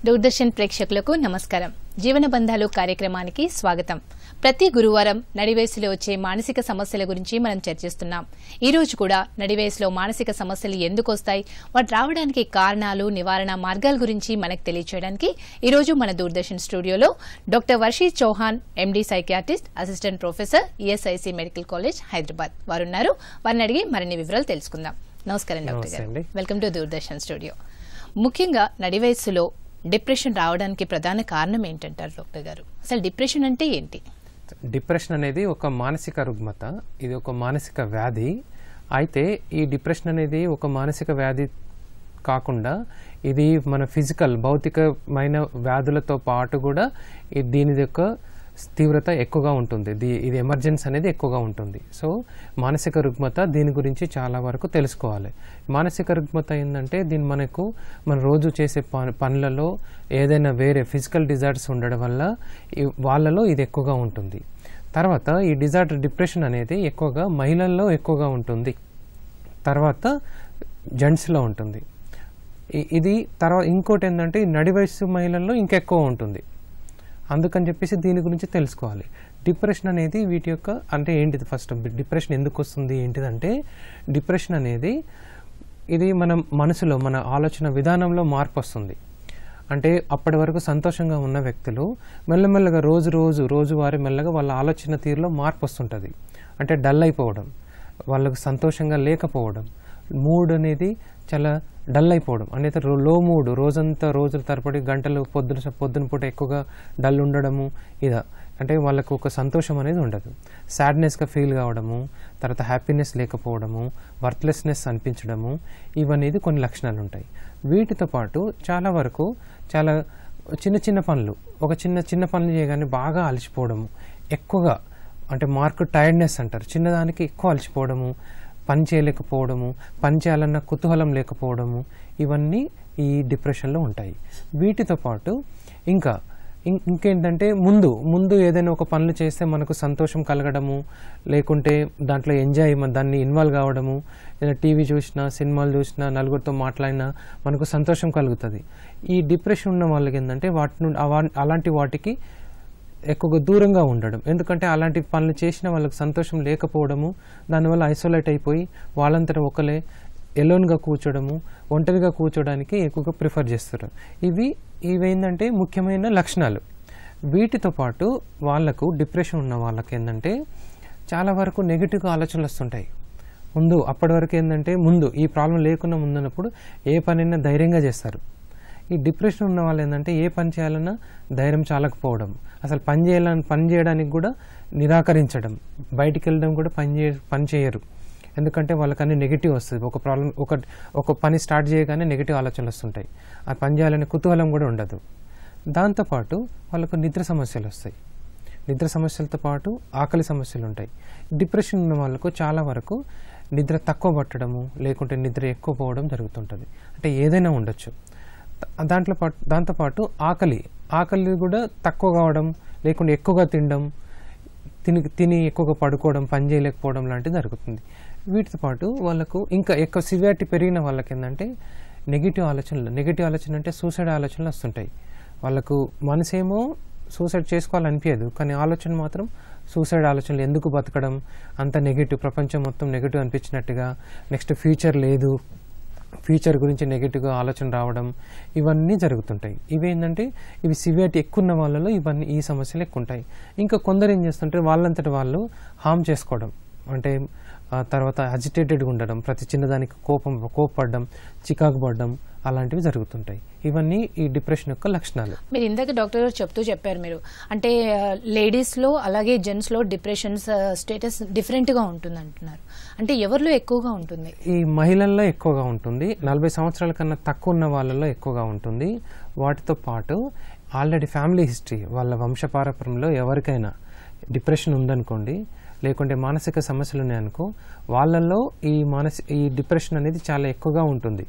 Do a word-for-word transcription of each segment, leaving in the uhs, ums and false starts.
దూరదర్శన్ ప్రేక్షకులకు నమస్కారం. జీవన బంధాలు కార్యక్రమానికి స్వాగతం. ప్రతి గురువారం నడివయసులో వచ్చే మానసిక సమస్యల గురించి మనం చర్చిస్తున్నాం. ఈ రోజు కూడా నడివయసులో మానసిక సమస్యలు ఎందుకు వస్తాయి, వాటి రావడానికి కారణాలు, నివారణ మార్గాల గురించి మనకు తెలియజేయడానికి ఈ రోజు మన దూరదర్శన్ స్టూడియోలో doctor Varshi Chauhan, MD psychiatrist, assistant professor, ESIC medical college, Hyderabad వారున్నారు. వారిని అడిగి మరిన్ని వివరాలు తెలుసుకుందాం. నమస్కారం డాక్టర్ గారు, వెల్కమ్ టు దూరదర్శన్ స్టూడియో. ముఖ్యంగా నడి వయస్సులో డిప్రెషన్ రావడానికి ప్రధాన కారణం ఏంటంటారు డాక్టర్ గారు? అసలు డిప్రెషన్ అంటే ఏంటి? డిప్రెషన్ అనేది ఒక మానసిక రుగ్మత, ఇది ఒక మానసిక వ్యాధి. అయితే ఈ డిప్రెషన్ అనేది ఒక మానసిక వ్యాధి కాకుండా ఇది మన ఫిజికల్ భౌతికమైన వ్యాధులతో పాటు కూడా దీని యొక్క తీవ్రత ఎక్కువగా ఉంటుంది. ఇది ఎమర్జెన్సీ అనేది ఎక్కువగా ఉంటుంది. సో మానసిక రుగ్మత దీని గురించి చాలా వరకు తెలుసుకోవాలి. మానసిక రుగ్మత ఏంటంటే దీని మనకు మన రోజు చేసే పనులలో ఏదైనా వేరే ఫిజికల్ డిజార్డర్స్ ఉండడం వల్ల వాళ్ళలో ఇది ఎక్కువగా ఉంటుంది. తర్వాత ఈ డిజార్డర్ డిప్రెషన్ అనేది ఎక్కువగా మహిళల్లో ఎక్కువగా ఉంటుంది, తర్వాత జెంట్స్లో ఉంటుంది. ఇది తర్వాత ఇంకోటి ఏంటంటే నడి వయసు మహిళల్లో ఇంకెక్కువ ఉంటుంది. అందుకని చెప్పేసి దీని గురించి తెలుసుకోవాలి. డిప్రెషన్ అనేది వీటి యొక్క అంటే ఏంటిది, ఫస్ట్ డిప్రెషన్ ఎందుకు వస్తుంది ఏంటిదంటే, డిప్రెషన్ అనేది ఇది మన మనసులో మన ఆలోచన విధానంలో మార్పు వస్తుంది. అంటే అప్పటి వరకు సంతోషంగా ఉన్న వ్యక్తులు మెల్లమెల్లగా రోజు రోజు రోజువారీ మెల్లగా వాళ్ళ ఆలోచన తీరులో మార్పు వస్తుంటుంది. అంటే డల్ అయిపోవడం, వాళ్ళకు సంతోషంగా లేకపోవడం, మూడ్ అనేది చాలా డల్ అయిపోవడం అనేది, లో మూడ్ రోజంతా రోజుల తరబడి గంటలు పొద్దున పొద్దున పూట ఎక్కువగా డల్ ఉండడము, ఇదా అంటే వాళ్ళకు ఒక సంతోషం అనేది ఉండదు. సాడ్నెస్గా ఫీల్ కావడము, తర్వాత హ్యాపీనెస్ లేకపోవడము, వర్త్లెస్నెస్ అనిపించడము, ఇవనేది కొన్ని లక్షణాలు ఉంటాయి. వీటితో పాటు చాలా వరకు చాలా చిన్న చిన్న పనులు ఒక చిన్న చిన్న పనులు చేయగానే బాగా అలసిపోవడము, ఎక్కువగా అంటే మార్క్ టైర్డ్నెస్ అంటారు, చిన్నదానికి ఎక్కువ అలసిపోవడము, పని చేయలేకపోవడము, పని చేయాలన్న కుతూహలం లేకపోవడము, ఇవన్నీ ఈ డిప్రెషన్లో ఉంటాయి. వీటితో పాటు ఇంకా ఇంకేంటంటే ముందు ముందు ఏదైనా ఒక పనులు చేస్తే మనకు సంతోషం కలగడము, లేకుంటే దాంట్లో ఎంజాయ్ దాన్ని ఇన్వాల్వ్ కావడము, ఏదైనా టీవీ చూసినా సినిమాలు చూసినా నలుగురితో మాట్లాడినా మనకు సంతోషం కలుగుతుంది. ఈ డిప్రెషన్ ఉన్న వాళ్ళకి ఏంటంటే వాటి నుండి అలాంటి వాటికి ఎక్కువగా దూరంగా ఉండడం. ఎందుకంటే అలాంటి పనులు చేసిన వాళ్ళకి సంతోషం లేకపోవడము, దానివల్ల ఐసోలేట్ అయిపోయి వాళ్ళంతటా ఒకలే ఎలోన్గా కూర్చోడము, ఒంటరిగా కూర్చోడానికి ఎక్కువగా ప్రిఫర్ చేస్తారు. ఇవి ఇవేంటంటే ముఖ్యమైన లక్షణాలు. వీటితో పాటు వాళ్లకు డిప్రెషన్ ఉన్న వాళ్ళకి ఏంటంటే చాలా వరకు నెగిటివ్గా ఆలోచనలు వస్తుంటాయి. ముందు అప్పటి వరకు ఏంటంటే ముందు ఈ ప్రాబ్లం లేకుండా ముందున్నప్పుడు ఏ పనైనా ధైర్యంగా చేస్తారు. ఈ డిప్రెషన్ ఉన్న వాళ్ళు ఏంటంటే ఏ పని చేయాలన్నా ధైర్యం చాలకపోవడం, అసలు పని చేయాలని పని చేయడానికి కూడా నిరాకరించడం, బయటికి వెళ్ళడం కూడా పని చే పని చేయరు. ఎందుకంటే వాళ్ళకన్నీ నెగిటివ్ వస్తుంది. ఒక ప్రాబ్లం ఒక ఒక పని స్టార్ట్ చేయగానే నెగిటివ్ ఆలోచనలు వస్తుంటాయి. ఆ పని చేయాలనే కుతూహలం కూడా ఉండదు. దాంతోపాటు వాళ్ళకు నిద్ర సమస్యలు వస్తాయి. నిద్ర సమస్యలతో పాటు ఆకలి సమస్యలు ఉంటాయి. డిప్రెషన్ ఉన్న వాళ్ళకు చాలా వరకు నిద్ర తక్కువ పట్టడము, లేకుంటే నిద్ర ఎక్కువ పోవడం జరుగుతుంటుంది. అంటే ఏదైనా ఉండొచ్చు. దాంట్లో పాటు దాంతోపాటు ఆకలి ఆకలి కూడా తక్కువ కావడం, లేకుంటే ఎక్కువగా తినడం, తిని తిని ఎక్కువగా పడుకోవడం, పని చేయలేకపోవడం లాంటిది జరుగుతుంది. వీటితో పాటు వాళ్ళకు ఇంకా ఎక్కువ సివియారిటీ పెరిగిన వాళ్ళకి ఏంటంటే నెగిటివ్ ఆలోచనలు నెగిటివ్ ఆలోచన అంటే సూసైడ్ ఆలోచనలు వస్తుంటాయి. వాళ్ళకు మనసేమో సూసైడ్ చేసుకోవాలనిపించదు, కానీ ఆలోచన మాత్రం సూసైడ్ ఆలోచనలు, ఎందుకు బతకడం, అంత నెగిటివ్, ప్రపంచం మొత్తం నెగిటివ్ అనిపించినట్టుగా, నెక్స్ట్ ఫ్యూచర్ లేదు, ఫ్యూచర్ గురించి నెగిటివ్గా ఆలోచన రావడం, ఇవన్నీ జరుగుతుంటాయి. ఇవేంటంటే ఇవి సివియారిటీ ఎక్కువ ఉన్న వాళ్ళలో ఇవన్నీ ఈ సమస్యలు ఎక్కువ ఉంటాయి. ఇంకా కొందరు ఏం చేస్తుంటే వాళ్ళంతటి వాళ్ళు హామ్ చేసుకోవడం, అంటే తర్వాత అజిటేటెడ్గా ఉండడం, ప్రతి చిన్నదానికి కోపం కోపపడడం, చికాకు పడడం, అలాంటివి జరుగుతుంటాయి. ఇవన్నీ ఈ డిప్రెషన్ యొక్క లక్షణాలు. మీరు ఇందాక డాక్టర్ గారు చెప్తూ చెప్పారు, మీరు అంటే లేడీస్లో అలాగే జెంట్స్లో డిప్రెషన్ స్టేటస్ డిఫరెంట్గా ఉంటుంది అంటున్నారు. అంటే ఎవరిలో ఎక్కువగా ఉంటుంది? ఈ మహిళల్లో ఎక్కువగా ఉంటుంది, నలభై సంవత్సరాల కన్నా తక్కువ ఉన్న వాళ్ళలో ఎక్కువగా ఉంటుంది. వాటితో పాటు ఆల్రెడీ ఫ్యామిలీ హిస్టరీ, వాళ్ళ వంశపారంపర్యంలో ఎవరికైనా డిప్రెషన్ ఉందనుకోండి, లేకుంటే మానసిక సమస్యలు ఉన్నాయనుకో, వాళ్ళల్లో ఈ మానసి ఈ డిప్రెషన్ అనేది చాలా ఎక్కువగా ఉంటుంది.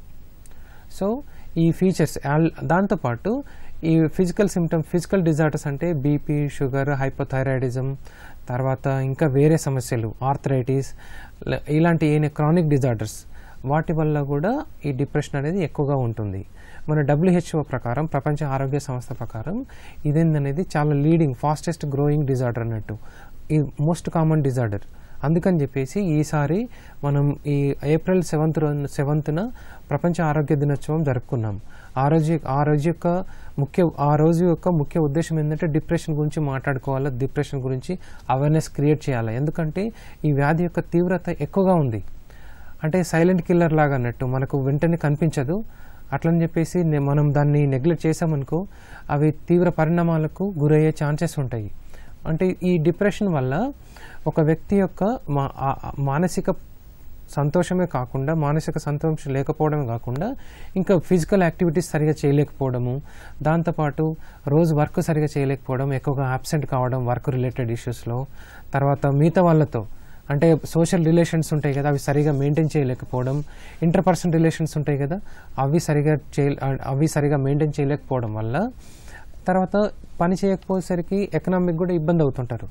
సో ఈ ఫీచర్స్ దాంతోపాటు ఈ ఫిజికల్ సిమ్టమ్ ఫిజికల్ డిజార్డర్స్ అంటే బీపీ, షుగర్, హైపోథైరాయిడిజం, తర్వాత ఇంకా వేరే సమస్యలు, ఆర్థరైటిస్, ఇలాంటి ఏనే క్రానిక్ డిజార్డర్స్ వాటి వల్ల కూడా ఈ డిప్రెషన్ అనేది ఎక్కువగా ఉంటుంది. మన డబ్ల్యూహెచ్ఓ ప్రకారం, ప్రపంచ ఆరోగ్య సంస్థ ప్రకారం ఇదేందనేది చాలా లీడింగ్ ఫాస్టెస్ట్ గ్రోయింగ్ డిజార్డర్ అన్నట్టు, ఈ మోస్ట్ కామన్ డిజార్డర్. అందుకని చెప్పేసి ఈసారి మనం ఈ ఏప్రిల్ సెవెంత్ సెవెంత్న ప్రపంచ ఆరోగ్య దినోత్సవం జరుపుకున్నాం. ఆ రోజు ఆ రోజు యొక్క ముఖ్య ఆ రోజు యొక్క ముఖ్య ఉద్దేశం ఏంటంటే డిప్రెషన్ గురించి మాట్లాడుకోవాలి, డిప్రెషన్ గురించి అవేర్నెస్ క్రియేట్ చేయాలి. ఎందుకంటే ఈ వ్యాధి యొక్క తీవ్రత ఎక్కువగా ఉంది. అంటే సైలెంట్ కిల్లర్ లాగా అన్నట్టు, మనకు వెంటనే కనిపించదు. అట్లని చెప్పేసి మనం దాన్ని నెగ్లెక్ట్ చేసామనుకో అవి తీవ్ర పరిణామాలకు గురయ్యే ఛాన్సెస్ ఉంటాయి. అంటే ఈ డిప్రెషన్ వల్ల ఒక వ్యక్తి యొక్క మా మానసిక సంతోషమే కాకుండా, మానసిక సంతోషం లేకపోవడమే కాకుండా ఇంకా ఫిజికల్ యాక్టివిటీస్ సరిగా చేయలేకపోవడము, దాంతోపాటు రోజు వర్క్ సరిగా చేయలేకపోవడం, ఎక్కువగా అబ్సెంట్ కావడం వర్క్ రిలేటెడ్ ఇష్యూస్లో, తర్వాత మిగతా వాళ్ళతో అంటే సోషల్ రిలేషన్స్ ఉంటాయి కదా అవి సరిగా మెయింటైన్ చేయలేకపోవడం, ఇంటర్ పర్సనల్ రిలేషన్స్ ఉంటాయి కదా అవి సరిగా చే అవి సరిగా మెయింటైన్ చేయలేకపోవడం వల్ల తర్వాత పని చేయకపోయేసరికి ఎకనామిక్ కూడా ఇబ్బంది అవుతుంటారు,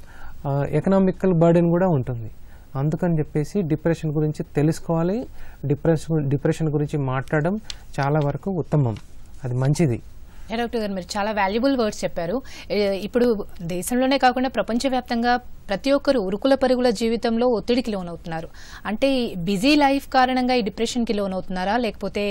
ఎకనామికల్ బర్డెన్ కూడా ఉంటుంది. అందుకని చెప్పేసి డిప్రెషన్ గురించి తెలుసుకోవాలి, డిప్రెషన్ డిప్రెషన్ గురించి మాట్లాడడం చాలా వరకు ఉత్తమం, అది మంచిది. డాక్టర్ గారు మీరు చాలా వాల్యుబుల్ వర్డ్స్ చెప్పారు. ఇప్పుడు దేశంలోనే కాకుండా ప్రపంచవ్యాప్తంగా ప్రతి ఒక్కరు ఉరుకుల పరుగుల జీవితంలో ఒత్తిడికి లోనవుతున్నారు. అంటే బిజీ లైఫ్ కారణంగా ఈ డిప్రెషన్కి లోనవుతున్నారా, లేకపోతే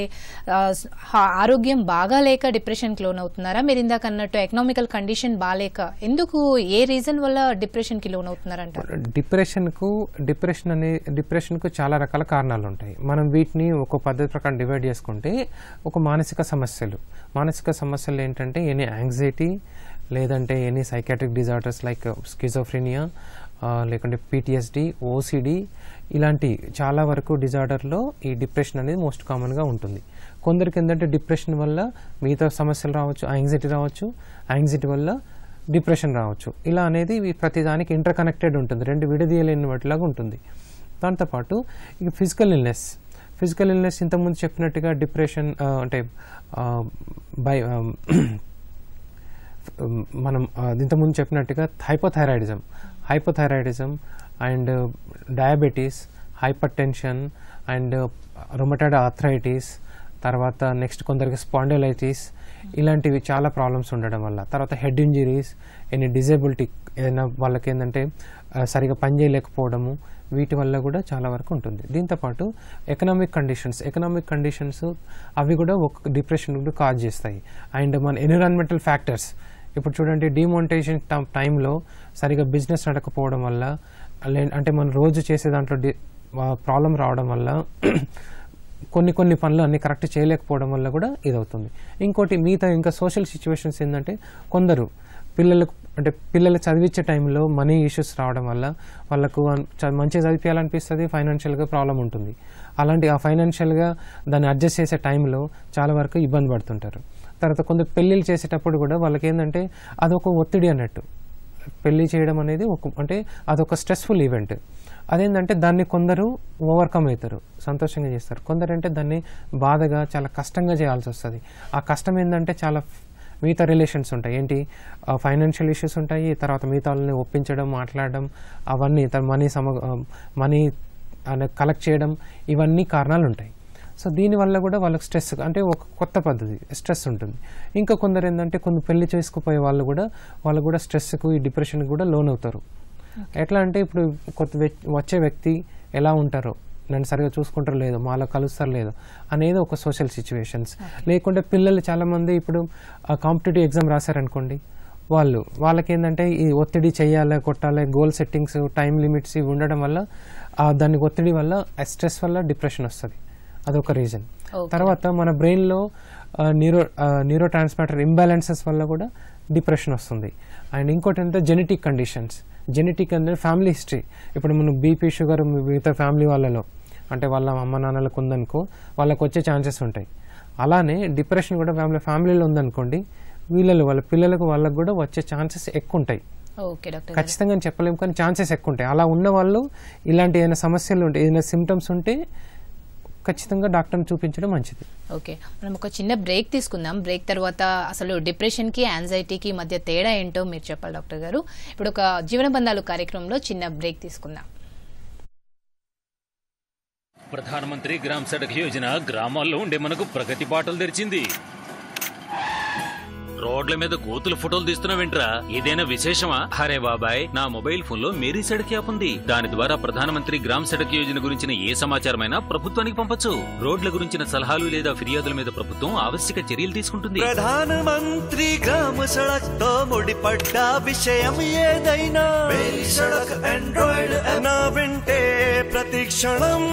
ఆరోగ్యం బాగా లేక డిప్రెషన్కి లోనవుతున్నారా? మీరు ఇందాక అన్నట్టు ఎకనామికల్ కండిషన్ బాగాలేక, ఎందుకు ఏ రీజన్ వల్ల డిప్రెషన్కి లోనవుతున్నారంటారు? డిప్రెషన్కు డిప్రెషన్ అనే డిప్రెషన్కు చాలా రకాల కారణాలు ఉంటాయి. మనం వీటిని ఒక పద్ధతి ప్రకారం డివైడ్ చేసుకుంటే ఒక మానసిక సమస్యలు మానసిక సమస్యలు ఏంటంటే ఎనీ యాంగ్జైటీ, లేదంటే any psychiatric disorders like schizophrenia, లేకుంటే పీటీఎస్డి, ఓసిడి, ఇలాంటి చాలా వరకు డిజార్డర్లో ఈ డిప్రెషన్ అనేది మోస్ట్ కామన్గా ఉంటుంది. కొందరికి ఏంటంటే డిప్రెషన్ వల్ల మిగతా సమస్యలు రావచ్చు, యాంగ్జైటీ రావచ్చు, యాంగ్జైటీ వల్ల డిప్రెషన్ రావచ్చు. ఇలా అనేది ప్రతిదానికి ఇంటర్ కనెక్టెడ్ ఉంటుంది, రెండు విడదీయలేని వాటిలాగా ఉంటుంది. దాంతోపాటు ఇక ఫిజికల్ ఇల్నెస్ ఫిజికల్ ఇల్నెస్ ఇంతకుముందు చెప్పినట్టుగా డిప్రెషన్ అంటే బై మనం ఇంతకుముందు చెప్పినట్టుగా hypothyroidism hypothyroidism and diabetes, hypertension and rheumatoid arthritis, తర్వాత నెక్స్ట్ కొందరికి స్పాండిలైటిస్, ఇలాంటివి చాలా ప్రాబ్లమ్స్ ఉండడం వల్ల, తర్వాత హెడ్ ఇంజరీస్, ఎనీ డిజేబిలిటీ ఏదైనా వాళ్ళకి ఏంటంటే సరిగా పని చేయలేకపోవడము, వీటి వల్ల కూడా చాలా వరకు ఉంటుంది. దీంతోపాటు ఎకనామిక్ కండిషన్స్ ఎకనామిక్ కండిషన్స్ అవి కూడా ఒక డిప్రెషన్ కూడా కాజ్ చేస్తాయి. అండ్ మన ఎన్విరాన్మెంటల్ ఫ్యాక్టర్స్, ఇప్పుడు చూడండి డిమానిటైజేషన్ టైంలో సరిగా బిజినెస్ నడకపోవడం వల్ల, అంటే మనం రోజు చేసే దాంట్లో ప్రాబ్లం రావడం వల్ల, కొన్ని కొన్ని పనులు అన్ని కరెక్ట్ చేయలేకపోవడం వల్ల కూడా ఇది అవుతుంది. ఇంకోటి మిగతా ఇంకా సోషల్ సిచ్యువేషన్స్ ఏంటంటే కొందరు పిల్లలకు అంటే పిల్లలు చదివించే టైంలో మనీ ఇష్యూస్ రావడం వల్ల వాళ్ళకు మంచిగా చదివించాలనిపిస్తుంది, ఫైనాన్షియల్గా ప్రాబ్లం ఉంటుంది. అలాంటి ఆ ఫైనాన్షియల్గా దాన్ని అడ్జస్ట్ చేసే టైంలో చాలా వరకు ఇబ్బంది పడుతుంటారు. తర్వాత కొందరు పెళ్ళిళ్ళు చేసేటప్పుడు కూడా వాళ్ళకి ఏంటంటే అదొక ఒత్తిడి అన్నట్టు, పెళ్లి చేయడం అనేది ఒక అంటే అదొక స్ట్రెస్ఫుల్ ఈవెంట్. అదేంటంటే దాన్ని కొందరు ఓవర్కమ్ అవుతారు, సంతోషంగా చేస్తారు. కొందరు అంటే దాన్ని బాధగా చాలా కష్టంగా చేయాల్సి వస్తుంది. ఆ కష్టం ఏంటంటే చాలా మిగతా రిలేషన్స్ ఉంటాయి, ఏంటి ఫైనాన్షియల్ ఇష్యూస్ ఉంటాయి, తర్వాత మిగతా వాళ్ళని ఒప్పించడం, మాట్లాడడం, అవన్నీ మనీ సమ మనీ కలెక్ట్ చేయడం, ఇవన్నీ కారణాలు ఉంటాయి. సో దీనివల్ల కూడా వాళ్ళకి స్ట్రెస్ అంటే ఒక కొత్త పద్ధతి స్ట్రెస్ ఉంటుంది. ఇంకా కొందరు ఏంటంటే కొన్ని పెళ్లి చేసుకుపోయే వాళ్ళు కూడా వాళ్ళు కూడా స్ట్రెస్కు ఈ డిప్రెషన్కి కూడా లోన్ అవుతారు. ఎట్లా అంటే ఇప్పుడు కొత్త వచ్చే వ్యక్తి ఎలా ఉంటారో, నన్ను సరిగా చూసుకుంటారో లేదో, మాలో కలుస్తారో లేదో అనేది ఒక సోషల్ సిచ్యువేషన్స్. లేకుంటే పిల్లలు చాలామంది ఇప్పుడు కాంపిటేటివ్ ఎగ్జామ్ రాశారనుకోండి, వాళ్ళు వాళ్ళకి ఏంటంటే ఈ ఒత్తిడి చేయాలి, కొట్టాలి, గోల్ సెట్టింగ్స్, టైం లిమిట్స్ ఇవి ఉండడం వల్ల దాని ఒత్తిడి వల్ల స్ట్రెస్ వల్ల డిప్రెషన్ వస్తుంది, అదొక రీజన్. తర్వాత మన బ్రెయిన్లో న్యూరో న్యూరో ట్రాన్స్మిటర్ ఇంబ్యాలెన్సెస్ వల్ల కూడా డిప్రెషన్ వస్తుంది. అండ్ ఇంకోటి అంటే జెనెటిక్ కండిషన్స్. జెనెటిక్ అంటే ఫ్యామిలీ హిస్టరీ. ఇప్పుడు మనం బీపీ, షుగర్ మిగతా ఫ్యామిలీ వాళ్ళలో అంటే వాళ్ళ అమ్మ నాన్నలకు ఉందనుకో వాళ్ళకు వచ్చే ఛాన్సెస్ ఉంటాయి. అలానే డిప్రెషన్ కూడా ఫ్యామిలీ ఫ్యామిలీలో ఉందనుకోండి, వీళ్ళలో వాళ్ళ పిల్లలకు వాళ్ళకు కూడా వచ్చే ఛాన్సెస్ ఎక్కువ ఉంటాయి. ఖచ్చితంగా చెప్పలేము కానీ ఛాన్సెస్ ఎక్కువ ఉంటాయి. అలా ఉన్న వాళ్ళు ఇలాంటి ఏదైనా సమస్యలు ఉంటే, ఏదైనా సిమ్టమ్స్ ఉంటే ఖచ్చితంగా డాక్టర్ని చూపించడం మంచిది. ఓకే, మనం ఒక చిన్న బ్రేక్ తీసుకుందాం. బ్రేక్ తర్వాత అసలు డిప్రెషన్కి, యాంగ్జైటీకి మధ్య తేడా ఏంటో మీరు చెప్పాలి డాక్టర్ గారు. ఇప్పుడు ఒక జీవన బంధాలు కార్యక్రమంలో చిన్న బ్రేక్ తీసుకుందాం. ప్రధానమంత్రి గ్రామ సడక్ యోజన గ్రామాల్లో ఉండే మనకు ప్రగతి బాటలు తెరిచింది. రోడ్ల మీద కోతుల ఫోటోలు తీస్తున్నావేంట్రా? ఏదైనా విశేషమా? అరే బాబాయ్, నా మొబైల్ ఫోన్ లో మేరీ సడక్ యాప్ ఉంది. దాని ద్వారా ప్రధానమంత్రి గ్రామ సడక్ యోజన గురించిన ఏ సమాచారమైనా ప్రభుత్వానికి పంపొచ్చు. రోడ్ల గురించిన సలహాలు లేదా ఫిర్యాదుల మీద ప్రభుత్వం ఆవశ్యక చర్యలు తీసుకుంటుంది. ప్రధానమంత్రి గ్రామ సడక్ తో ముడిపడ్డ విషయం ఏదైనా మేరీ సడక్ ఆండ్రాయిడ్ నా వింటే ప్రతి క్షణం.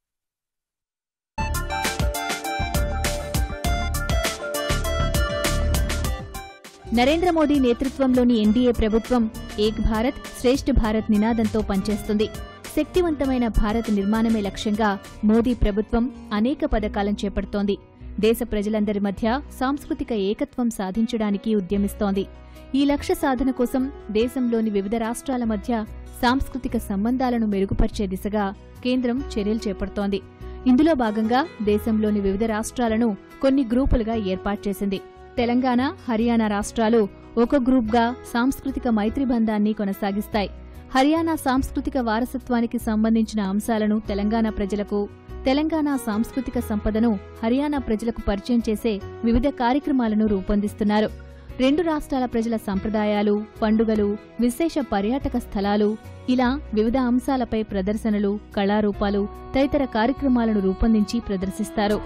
నరేంద్ర మోదీ నేతృత్వంలోని ఎన్డీఏ ప్రభుత్వం ఏక్ భారత్ శ్రేష్ఠ భారత్ నినాదంతో పనిచేస్తుంది. శక్తివంతమైన భారత్ నిర్మాణమే లక్ష్యంగా మోదీ ప్రభుత్వం అనేక పథకాలను చేపడుతోంది. దేశ ప్రజలందరి మధ్య సాంస్కృతిక ఏకత్వం సాధించడానికి ఉద్యమిస్తోంది. ఈ లక్ష్య సాధన కోసం దేశంలోని వివిధ రాష్ట్రాల మధ్య సాంస్కృతిక సంబంధాలను మెరుగుపర్చే దిశగా కేంద్రం చర్యలు చేపడుతోంది. ఇందులో భాగంగా దేశంలోని వివిధ రాష్ట్రాలను కొన్ని గ్రూపులుగా ఏర్పాటు చేసింది. తెలంగాణ, హర్యానా రాష్ట్రాలు ఒక గ్రూప్గా సాంస్కృతిక మైత్రి బంధాన్ని కొనసాగిస్తాయి. హర్యానా సాంస్కృతిక వారసత్వానికి సంబంధించిన అంశాలను తెలంగాణ ప్రజలకు, తెలంగాణ సాంస్కృతిక సంపదను హర్యానా ప్రజలకు పరిచయం చేసే వివిధ కార్యక్రమాలను రూపొందిస్తున్నారు. రెండు రాష్ట్రాల ప్రజల సంప్రదాయాలు, పండుగలు, విశేష పర్యాటక స్థలాలు, ఇలా వివిధ అంశాలపై ప్రదర్శనలు, కళారూపాలు తదితర కార్యక్రమాలను రూపొందించి ప్రదర్శిస్తారు.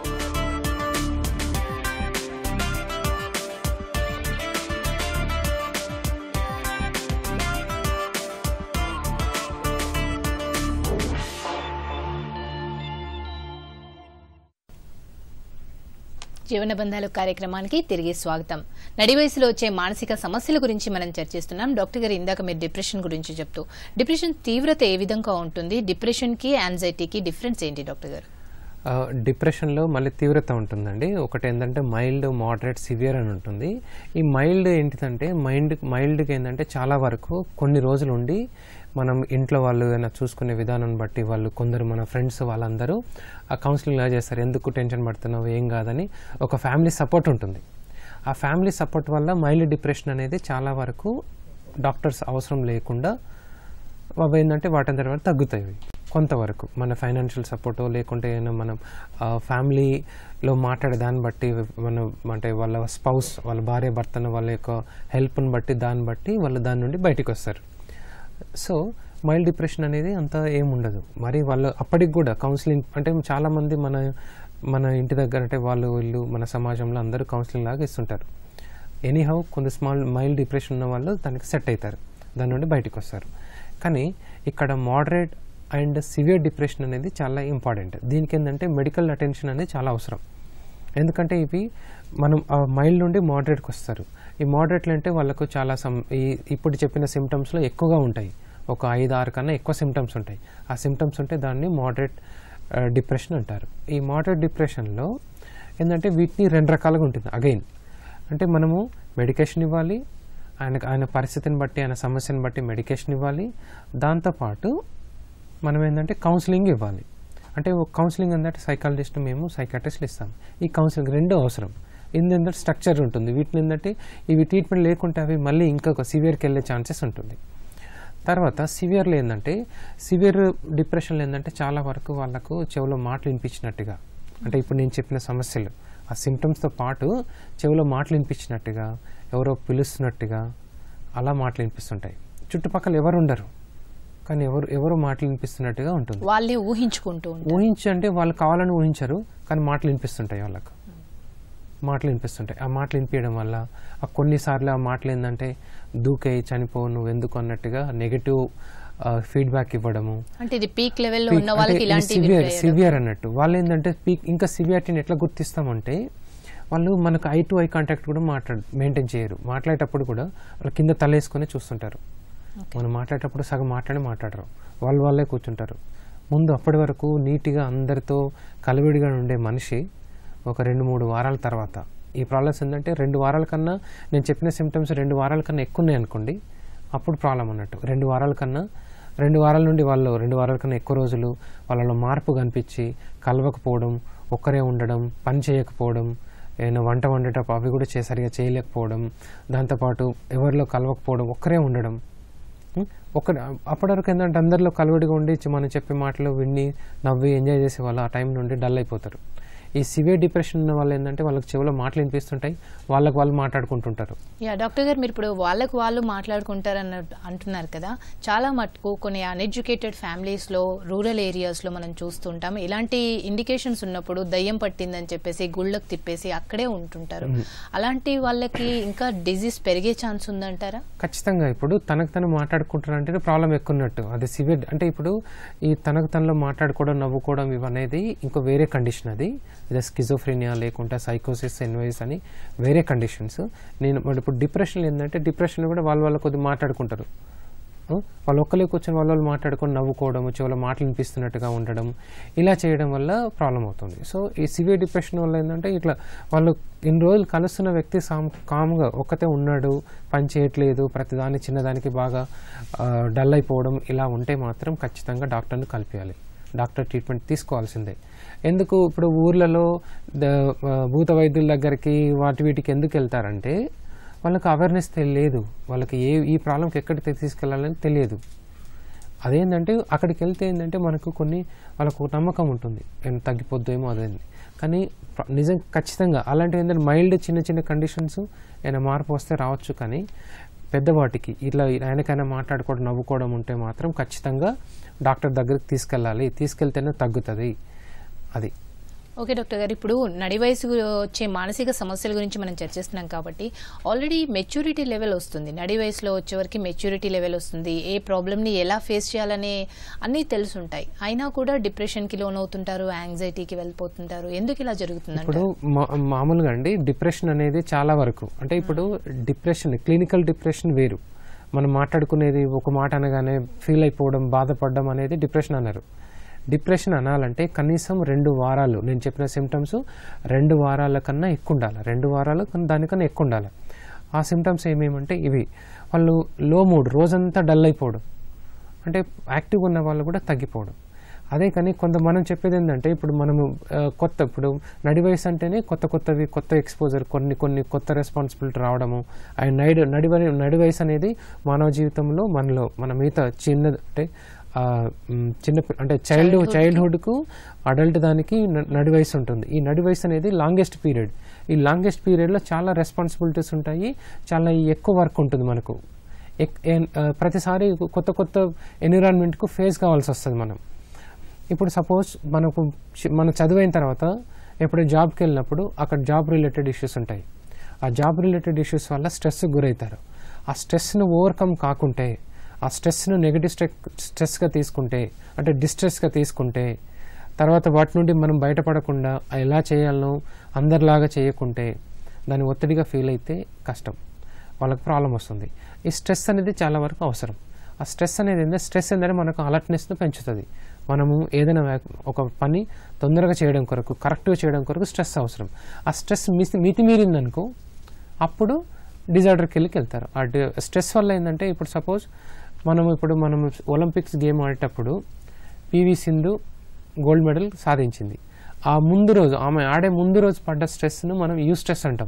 జీవన బంధాలు కార్యక్రమానికి తిరిగి స్వాగతం. నడి వయసులో వచ్చే మానసిక సమస్యల గురించి మనం చర్చిస్తున్నాం. డాక్టర్ గారు, ఇందాక మీరు డిప్రెషన్ గురించి చెప్తూ, డిప్రెషన్ తీవ్రత ఏ విధంగా ఉంటుంది? డిప్రెషన్ కి యాంగ్జైటీకి డిఫరెన్స్ ఏంటి డాక్టర్ గారు? డిప్రెషన్లో మళ్ళీ తీవ్రత ఉంటుందండి. ఒకటి ఏంటంటే మైల్డ్, మోడరేట్, సివియర్ అని ఉంటుంది. ఈ మైల్డ్ ఏంటిదంటే మైండ్ మైల్డ్కి ఏంటంటే చాలా వరకు కొన్ని రోజులు ఉండి మనం ఇంట్లో వాళ్ళు ఏదైనా చూసుకునే విధానం బట్టి వాళ్ళు కొందరు మన ఫ్రెండ్స్ వాళ్ళందరూ ఆ కౌన్సిలింగ్ ఎలా చేస్తారు, ఎందుకు టెన్షన్ పడుతున్నావు, ఏం కాదని ఒక ఫ్యామిలీ సపోర్ట్ ఉంటుంది. ఆ ఫ్యామిలీ సపోర్ట్ వల్ల మైల్డ్ డిప్రెషన్ అనేది చాలా వరకు డాక్టర్స్ అవసరం లేకుండా అవి ఏంటంటే వాటి తర్వాత తగ్గుతాయి కొంతవరకు. మన ఫైనాన్షియల్ సపోర్టో లేకుంటే ఏమైనా మనం ఫ్యామిలీలో మాట్లాడే దాన్ని బట్టి మన అంటే వాళ్ళ స్పౌస్, వాళ్ళ భార్య భర్తను వాళ్ళ యొక్క హెల్ప్ని బట్టి దాన్ని బట్టి వాళ్ళు దాని నుండి బయటికి వస్తారు. సో మైల్డ్ డిప్రెషన్ అనేది అంత ఏముండదు. మరి వాళ్ళు అప్పటికి కూడా కౌన్సిలింగ్ అంటే చాలామంది మన మన ఇంటి దగ్గర అంటే వాళ్ళు వీళ్ళు మన సమాజంలో అందరూ కౌన్సిలింగ్ లాగా ఇస్తుంటారు. ఎనీహౌ కొంత స్మాల్ మైల్డ్ డిప్రెషన్ ఉన్న వాళ్ళు దానికి సెట్ అవుతారు, దాని నుండి బయటకు వస్తారు. కానీ ఇక్కడ మోడరేట్ అండ్ సివియర్ డిప్రెషన్ అనేది చాలా ఇంపార్టెంట్. దీనికి ఏంటంటే మెడికల్ అటెన్షన్ అనేది చాలా అవసరం. ఎందుకంటే ఇవి మనం మైల్డ్ నుండి మోడరేట్కి వస్తారు. ఈ మోడరేట్లు అంటే వాళ్ళకు చాలా సమ్ ఈ ఇప్పుడు చెప్పిన సిమ్టమ్స్లో ఎక్కువగా ఉంటాయి. ఒక ఐదు ఆరు కన్నా ఎక్కువ సిమ్టమ్స్ ఉంటాయి. ఆ సిమ్టమ్స్ ఉంటే దాన్ని మోడరేట్ డిప్రెషన్ అంటారు. ఈ మోడరేట్ డిప్రెషన్లో ఏంటంటే వీటిని రెండు రకాలుగా ఉంటుంది. అగైన్ అంటే మనము మెడికేషన్ ఇవ్వాలి, ఆయన ఆయన పరిస్థితిని బట్టి ఆయన సమస్యను బట్టి మెడికేషన్ ఇవ్వాలి. దాంతోపాటు మనం ఏంటంటే కౌన్సిలింగ్ ఇవ్వాలి. అంటే కౌన్సిలింగ్ ఏంటంటే సైకాలజిస్ట్ మేము సైకాట్రిస్ట్లు ఇస్తాం. ఈ కౌన్సిలింగ్ రెండు అవసరం. ఏంటంటే స్ట్రక్చర్ ఉంటుంది. వీటిని ఏంటంటే ఇవి ట్రీట్మెంట్ లేకుంటే అవి మళ్ళీ ఇంకొక సివియర్కి వెళ్ళే ఛాన్సెస్ ఉంటుంది. తర్వాత సివియర్లో ఏంటంటే సివియర్ డిప్రెషన్లో ఏంటంటే చాలా వరకు వాళ్ళకు చెవిలో మాటలు వినిపించినట్టుగా, అంటే ఇప్పుడు నేను చెప్పిన సమస్యలు ఆ సిమ్టమ్స్తో పాటు చెవిలో మాటలు వినిపించినట్టుగా, ఎవరో పిలుస్తున్నట్టుగా అలా మాటలు వినిపిస్తుంటాయి. చుట్టుపక్కల ఎవరు ఉండరు కానీ ఎవరు ఎవరో మాటలు వినిపిస్తున్నట్టుగా ఉంటుంది. వాళ్ళే ఊహించుకుంటూ ఊహించి అంటే వాళ్ళు కావాలని ఊహించరు కానీ మాటలు వినిపిస్తుంటాయి, వాళ్ళకు మాటలు వినిపిస్తుంటాయి. ఆ మాటలు వినిపించడం వల్ల ఆ కొన్నిసార్లు ఆ మాటలు ఏంటంటే దూకే చనిపో నువ్వు ఎందుకు అన్నట్టుగా నెగటివ్ ఫీడ్బ్యాక్ ఇవ్వడము. అంటే ఇది పీక్ లెవెల్లో ఉన్న వాళ్ళకి ఇలాంటి సివియర్ సివియర్ అన్నట్టు. వాళ్ళు ఏంటంటే పీక్ ఇంకా సివియారిటీని ఎట్లా గుర్తిస్తామంటే వాళ్ళు మనకు ఐ టు ఐ కాంటాక్ట్ కూడా మాట్లాడు మెయింటైన్ చేయరు. మాట్లాడేటప్పుడు కూడా వాళ్ళు కింద తలేసుకొని చూస్తుంటారు. మనం మాట్లాడేటప్పుడు సగం మాట్లాడి మాట్లాడరు, వాళ్ళు వాళ్ళే కూర్చుంటారు. ముందు అప్పటి వరకు నీట్గా అందరితో కలివిడిగా ఉండే మనిషి ఒక రెండు మూడు వారాల తర్వాత ఈ ప్రాబ్లమ్స్ ఏంటంటే రెండు వారాల కన్నా నేను చెప్పిన సిమ్టమ్స్ రెండు వారాల కన్నా ఎక్కువ ఉన్నాయి అనుకోండి, అప్పుడు ప్రాబ్లం అన్నట్టు. రెండు వారాల కన్నా రెండు వారాల నుండి వాళ్ళు రెండు వారాల కన్నా ఎక్కువ రోజులు వాళ్ళలో మార్పు కనిపించి కలవకపోవడం, ఒక్కరే ఉండడం, పని చేయకపోవడం, ఏదైనా వంట వండేటప్పుడు అవి కూడా సరిగా చేయలేకపోవడం, దాంతోపాటు ఎవరిలో కలవకపోవడం, ఒక్కరే ఉండడం, ఒక అప్పటి వరకు ఏంటంటే అందరిలో కలవడిగా ఉండి మనం చెప్పే మాటలు విని నవ్వి ఎంజాయ్ చేసే వాళ్ళు ఆ టైం నుండి డల్ అయిపోతారు. ఈ సివియర్ డిప్రెషన్ ఉన్న వాళ్ళు ఏంటంటే వాళ్ళకి చెవిలో మాటలు వినిపిస్తుంటాయి, వాళ్ళకి వాళ్ళు మాట్లాడుకుంటుంటారు. యా డాక్టర్ గారు, మీరు ఇప్పుడు వాళ్ళకు వాళ్ళు మాట్లాడుకుంటారన్న అంటున్నారు కదా, చాలా మటుకు కొన్ని అన్ఎడ్యుకేటెడ్ ఫ్యామిలీస్లో రూరల్ ఏరియాస్లో మనం చూస్తుంటాం. ఇలాంటి ఇండికేషన్స్ ఉన్నప్పుడు దయ్యం పట్టిందని చెప్పేసి గుళ్ళకు తిప్పేసి అక్కడే ఉంటుంటారు. అలాంటి వాళ్ళకి ఇంకా డిజీజ్ పెరిగే ఛాన్స్ ఉందంటారా? ఖచ్చితంగా. ఇప్పుడు తనకు తను మాట్లాడుకుంటారంటే ప్రాబ్లం ఎక్కువ ఉన్నట్టు. అది సివియర్ అంటే ఇప్పుడు ఈ తనకు తనలో మాట్లాడుకోవడం, నవ్వుకోవడం ఇవనేది ఇంకో వేరే కండిషన్. అది ఇదే స్కిజోఫ్రీనియా లేకుంటే సైకోసిస్, ఎన్వైస్ అని వేరే కండిషన్స్. నేను ఇప్పుడు డిప్రెషన్ ఏంటంటే డిప్రెషన్ కూడా వాళ్ళు వాళ్ళు కొద్దిగా మాట్లాడుకుంటారు. వాళ్ళు ఒక్కలే కూర్చొని వాళ్ళు వాళ్ళు మాట్లాడుకొని నవ్వుకోవడం, చెవులో మాటలు వినిపిస్తున్నట్టుగా ఉండడం, ఇలా చేయడం వల్ల ప్రాబ్లం అవుతుంది. సో ఈ సివియర్ డిప్రెషన్ వల్ల ఏంటంటే ఇట్లా వాళ్ళు ఇన్ని రోజులు కలుస్తున్న వ్యక్తి సామ్ కామ్గా ఒక్కతే ఉన్నాడు, పని చేయట్లేదు, ప్రతిదాని చిన్నదానికి బాగా డల్ అయిపోవడం, ఇలా ఉంటే మాత్రం ఖచ్చితంగా డాక్టర్ని కలిపేయాలి. డాక్టర్ ట్రీట్మెంట్ తీసుకోవాల్సిందే. ఎందుకు ఇప్పుడు ఊర్లలో భూత వైద్యుల దగ్గరికి వాటి వీటికి ఎందుకు వెళ్తారంటే వాళ్ళకి అవేర్నెస్ తెలియదు, వాళ్ళకి ఏ ఈ ప్రాబ్లంకి ఎక్కడికి తీసుకెళ్ళాలని తెలియదు. అదేంటంటే అక్కడికి వెళ్తే ఏంటంటే మనకు కొన్ని వాళ్ళకు నమ్మకం ఉంటుంది, తగ్గిపోద్దేమో అదేంటి. కానీ నిజం ఖచ్చితంగా అలాంటివి ఏంటంటే మైల్డ్ చిన్న చిన్న కండిషన్స్ ఏమైనా మార్పు వస్తే రావచ్చు. కానీ పెద్దవాటికి ఇట్లా ఆయనకైనా మాట్లాడుకోవడం, నవ్వుకోవడం ఉంటే మాత్రం ఖచ్చితంగా డాక్టర్ దగ్గరికి తీసుకెళ్ళాలి. తీసుకెళ్తేనే తగ్గుతుంది అది. ఓకే డాక్టర్ గారు, ఇప్పుడు నడి వయసు వచ్చే మానసిక సమస్యల గురించి మనం చర్చిస్తున్నాం కాబట్టి ఆల్రెడీ మెచ్యూరిటీ లెవెల్ వస్తుంది. నడి వయసులో వచ్చేవరకు మెచ్యూరిటీ లెవెల్ వస్తుంది. ఏ ప్రాబ్లమ్ని ఎలా ఫేస్ చేయాలనే అన్నీ తెలుసుంటాయి. అయినా కూడా డిప్రెషన్కి లోన్ అవుతుంటారు, యాంగ్జైటీకి వెళ్ళిపోతుంటారు. ఎందుకు ఇలా జరుగుతుంది? ఇప్పుడు మామూలుగా అండి డిప్రెషన్ అనేది చాలా వరకు అంటే ఇప్పుడు డిప్రెషన్, క్లినికల్ డిప్రెషన్ వేరు. మనం మాట్లాడుకునేది ఒక మాట అనగానే ఫీల్ అయిపోవడం, బాధపడడం అనేది డిప్రెషన్ అన్నారు. డిప్రెషన్ అనాలంటే కనీసం రెండు వారాలు నేను చెప్పిన సిమ్టమ్స్ రెండు వారాల కన్నా ఎక్కువ ఉండాలి. రెండు వారాలు దానికన్నా ఎక్కువ ఉండాలి. ఆ సిమ్టమ్స్ ఏమేమంటే ఇవి: వాళ్ళు లో మూడ్, రోజంతా డల్ అయిపోవడం, అంటే యాక్టివ్గా ఉన్న వాళ్ళు కూడా తగ్గిపోవడం. అదే కానీ కొంత మనం చెప్పేది ఏంటంటే ఇప్పుడు మనము కొత్త ఇప్పుడు నడి వయసు అంటేనే కొత్త కొత్తవి, కొత్త ఎక్స్పోజర్, కొన్ని కొన్ని కొత్త రెస్పాన్సిబిలిటీ రావడము. అండ్ నడి నడి నడి వయసు అనేది మానవ జీవితంలో మనలో మన మిగతా చిన్న అంటే చిన్న అంటే చైల్డ్ చైల్డ్హుడ్కు అడల్ట్ దానికి నడి వయసు ఉంటుంది. ఈ నడి వయసు అనేది లాంగెస్ట్ పీరియడ్. ఈ లాంగెస్ట్ పీరియడ్లో చాలా రెస్పాన్సిబిలిటీస్ ఉంటాయి, చాలా ఎక్కువ వర్క్ ఉంటుంది మనకు. ప్రతిసారి కొత్త కొత్త ఎన్విరాన్మెంట్కు ఫేస్ కావాల్సి వస్తుంది మనం. ఇప్పుడు సపోజ్ మనకు మనం చదివైన తర్వాత ఎప్పుడు జాబ్కి వెళ్ళినప్పుడు అక్కడ జాబ్ రిలేటెడ్ ఇష్యూస్ ఉంటాయి. ఆ జాబ్ రిలేటెడ్ ఇష్యూస్ వల్ల స్ట్రెస్కి గురవుతారు. ఆ స్ట్రెస్ను ఓవర్కమ్ కాకుంటే, ఆ స్ట్రెస్ను నెగిటివ్ స్ట్రెస్ స్ట్రెస్గా తీసుకుంటే, అంటే డిస్ట్రెస్గా తీసుకుంటే, తర్వాత వాటి నుండి మనం బయటపడకుండా ఎలా చేయాలనో అందరిలాగా చేయకుంటే, దాన్ని ఒత్తిడిగా ఫీల్ అయితే కష్టం, వాళ్ళకి ప్రాబ్లం వస్తుంది. ఈ స్ట్రెస్ అనేది చాలా వరకు అవసరం. ఆ స్ట్రెస్ అనేది ఏంటంటే స్ట్రెస్ ఏంటంటే మనకు అలర్ట్నెస్ను పెంచుతుంది. మనము ఏదైనా ఒక పని తొందరగా చేయడం కొరకు, కరెక్ట్గా చేయడం కొరకు స్ట్రెస్ అవసరం. ఆ స్ట్రెస్ మితి మితిమీరిందనుకో అప్పుడు డిజార్డర్కి వెళ్ళి వెళ్తారు. ఆ స్ట్రెస్ వల్ల ఏంటంటే ఇప్పుడు సపోజ్ మనం ఇప్పుడు మనం ఒలింపిక్స్ గేమ్ ఆడేటప్పుడు పివి సింధు గోల్డ్ మెడల్ సాధించింది. ఆ ముందు రోజు ఆమె ఆడే ముందు రోజు పడ్డ స్ట్రెస్ను మనం యూ స్ట్రెస్ అంటాం.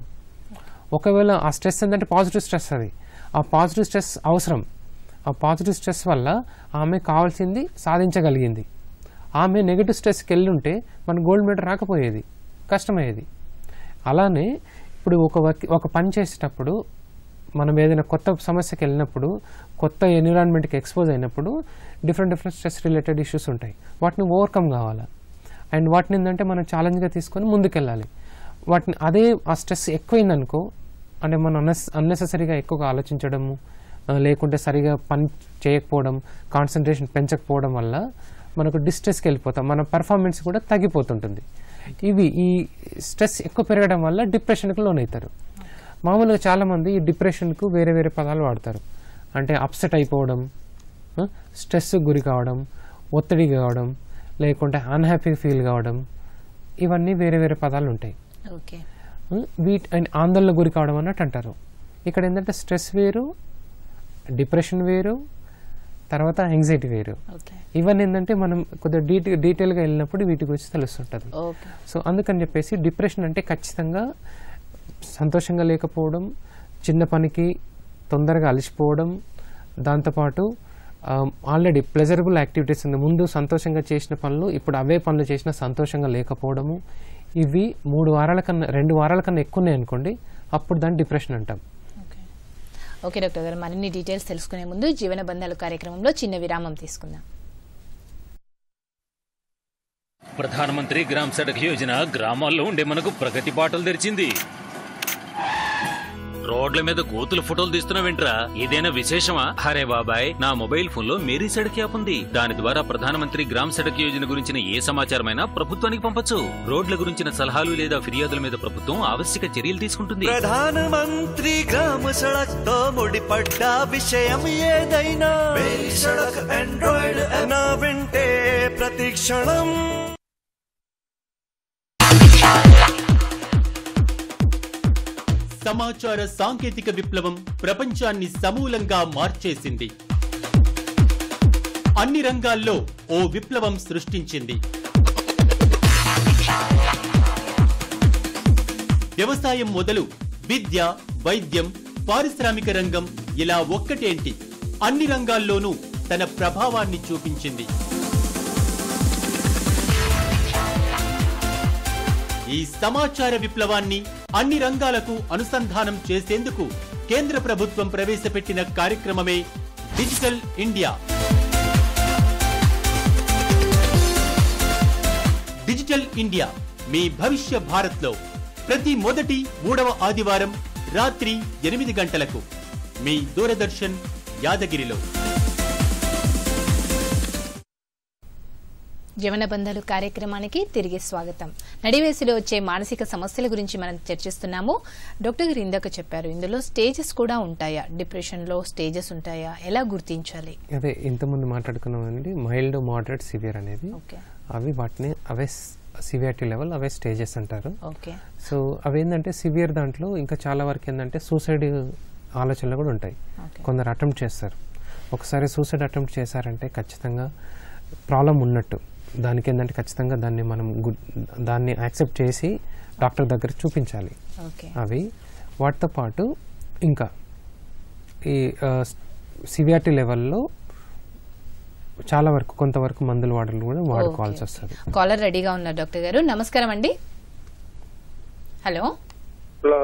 ఒకవేళ ఆ స్ట్రెస్ ఏంటంటే పాజిటివ్ స్ట్రెస్, అది ఆ పాజిటివ్ స్ట్రెస్ అవసరం. ఆ పాజిటివ్ స్ట్రెస్ వల్ల ఆమె కావాల్సింది సాధించగలిగింది. ఆమె నెగిటివ్ స్ట్రెస్కి వెళ్ళి ఉంటే మన గోల్డ్ మెడల్ రాకపోయేది, కష్టమయ్యేది. అలానే ఇప్పుడు ఒక ఒక పని చేసేటప్పుడు మనం ఏదైనా కొత్త సమస్యకి వెళ్ళినప్పుడు, కొత్త ఎన్విరాన్మెంట్కి ఎక్స్పోజ్ అయినప్పుడు different different stress related issues ఉంటాయి. వాటిని ఓవర్కమ్ కావాలా, అండ్ వాటిని ఏంటంటే మనం ఛాలెంజ్గా తీసుకొని ముందుకెళ్ళాలి. వాటిని అదే ఆ స్ట్రెస్ ఎక్కువైందనుకో, అంటే మనం అన్నెస్ అన్నెసెసరీగా ఎక్కువగా ఆలోచించడము, లేకుంటే సరిగా పని చేయకపోవడం, కాన్సన్ట్రేషన్ పెంచకపోవడం వల్ల మనకు డిస్ట్రెస్కి వెళ్ళిపోతాం, మన పర్ఫార్మెన్స్ కూడా తగ్గిపోతుంటుంది. ఇవి ఈ స్ట్రెస్ ఎక్కువ పెరగడం వల్ల డిప్రెషన్కి లోనవుతారు. మామూలుగా చాలామంది ఈ డిప్రెషన్కు వేరే వేరే పదాలు వాడతారు. అంటే అప్సెట్ అయిపోవడం, స్ట్రెస్కి గురి కావడం, ఒత్తిడి కావడం, లేకుంటే అన్హ్యాపీ ఫీల్ కావడం, ఇవన్నీ వేరే వేరే పదాలు ఉంటాయి. ఓకే, వీటి ఆందోళన గురి కావడం అన్నట్టు అంటారు. ఇక్కడ ఏంటంటే స్ట్రెస్ వేరు, డిప్రెషన్ వేరు, తర్వాత యాంగ్జైటీ వేరు. ఇవన్నీ ఏంటంటే మనం కొద్దిగా డీటె డీటెయిల్గా వెళ్ళినప్పుడు వీటి గురించి తెలుస్తుంటుంది. సో అందుకని చెప్పేసి డిప్రెషన్ అంటే ఖచ్చితంగా సంతోషంగా లేకపోవడం, చిన్న పనికి తొందరగా అలసిపోవడం, దాంతోపాటు ఆల్రెడీ ప్లెజరబుల్ యాక్టివిటీస్ ఉంది, ముందు సంతోషంగా చేసిన పనులు ఇప్పుడు అవే పనులు చేసినా సంతోషంగా లేకపోవడము, ఇవి మూడు వారాల కన్నా రెండు వారాల కన్నా ఎక్కువ ఉన్నాయి అనుకోండి, అప్పుడు దాన్ని డిప్రెషన్ అంటాం. ఓకే డాక్టర్ గారు, మరిన్ని డీటెయిల్స్ తెలుసుకునే ముందు జీవన బంధాలు కార్యక్రమంలో చిన్న విరామం తీసుకుందాం. ప్రధానమంత్రి గ్రామ్ సడక్ యోజన గ్రామాల్లో ఉండే మనకు ప్రగతి బాటలు తెరిచింది. రోడ్ల మీద కోతుల ఫోటోలు తీస్తున్నావేంట్రా, ఇదేనా విశేషమా? అరే బాబాయ్, నా మొబైల్ ఫోన్ లో మేరీ సడక్ యాప్ ఉంది. దాని ద్వారా ప్రధానమంత్రి గ్రామ్ సడక్ యోజన గురించిన ఏ సమాచారమైనా ప్రభుత్వానికి పంపొచ్చు. రోడ్ల గురించిన సలహాలు లేదా ఫిర్యాదుల మీద ప్రభుత్వం ఆవశ్యక చర్యలు తీసుకుంటుంది. ప్రధానమంత్రి గ్రామ సడక్ తో ముడిపడ్డ విషయం ఏదైనా మేరీ సడక్ ఆండ్రాయిడ్ నా వింటే ప్రతి క్షణం. సమాచార సాంకేతిక విప్లవం ప్రపంచాన్ని సమూలంగా మార్చేసింది. అన్ని రంగాల్లో ఓ విప్లవం సృష్టించింది. వ్యవసాయం మొదలు విద్య, వైద్యం, పారిశ్రామిక రంగం ఇలా ఒక్కటేంటి అన్ని రంగాల్లోనూ తన ప్రభావాన్ని చూపించింది. ఈ సమాచార విప్లవాన్ని అన్ని రంగాలకు అనుసంధానం చేసేందుకు కేంద్ర ప్రభుత్వం ప్రవేశపెట్టిన కార్యక్రమమే డిజిటల్ ఇండియా. డిజిటల్ ఇండియా మీ భవిష్య భారత్లో ప్రతి మొదటి మూడవ ఆదివారం రాత్రి ఎనిమిది గంటలకు మీ దూరదర్శన్ యాదగిరిలో. జీవన బంధాలు కార్యక్రమానికి తిరిగి స్వాగతం. నడివేసిలో వచ్చే మానసిక సమస్యల గురించి మనం చర్చిస్తున్నాము. డాక్టర్ గారు ఇందాక చెప్పారు, ఇందులో స్టేజెస్ కూడా ఉంటాయా? డిప్రెషన్ లో స్టేజెస్ ఉంటాయా? ఎలా గుర్తించాలి? అదే ఇంతకుముందు మాట్లాడుకున్నామండి, మైల్డ్, మోడరేట్, సివియర్ అనేది. అవి వాటిని అవే సివియారిటీ లెవెల్, అవే స్టేజెస్ అంటారు. ఓకే. సో అవేంటంటే సివియర్ దాంట్లో ఇంకా చాలా వరకు ఏంటంటే సూసైడ్ ఆలోచనలు కూడా ఉంటాయి. కొందరు అటెంప్ట్ చేస్తారు. ఒకసారి సూసైడ్ అటెంప్ట్ చేశారంటే ఖచ్చితంగా ప్రాబ్లం ఉన్నట్టు. దానికి ఏంటంటే ఖచ్చితంగా దాన్ని మనం దాన్ని యాక్సెప్ట్ చేసి డాక్టర్ దగ్గర చూపించాలి. అవి వాటితో పాటు ఇంకా ఈ సివియారిటీ లెవెల్లో చాలా వరకు కొంతవరకు మందులు వాడలు కూడా వాడుకోవాల్సి వస్తుంది. కాలర్ రెడీగా ఉన్నారు డాక్టర్ గారు. నమస్కారం అండి. హలో హలో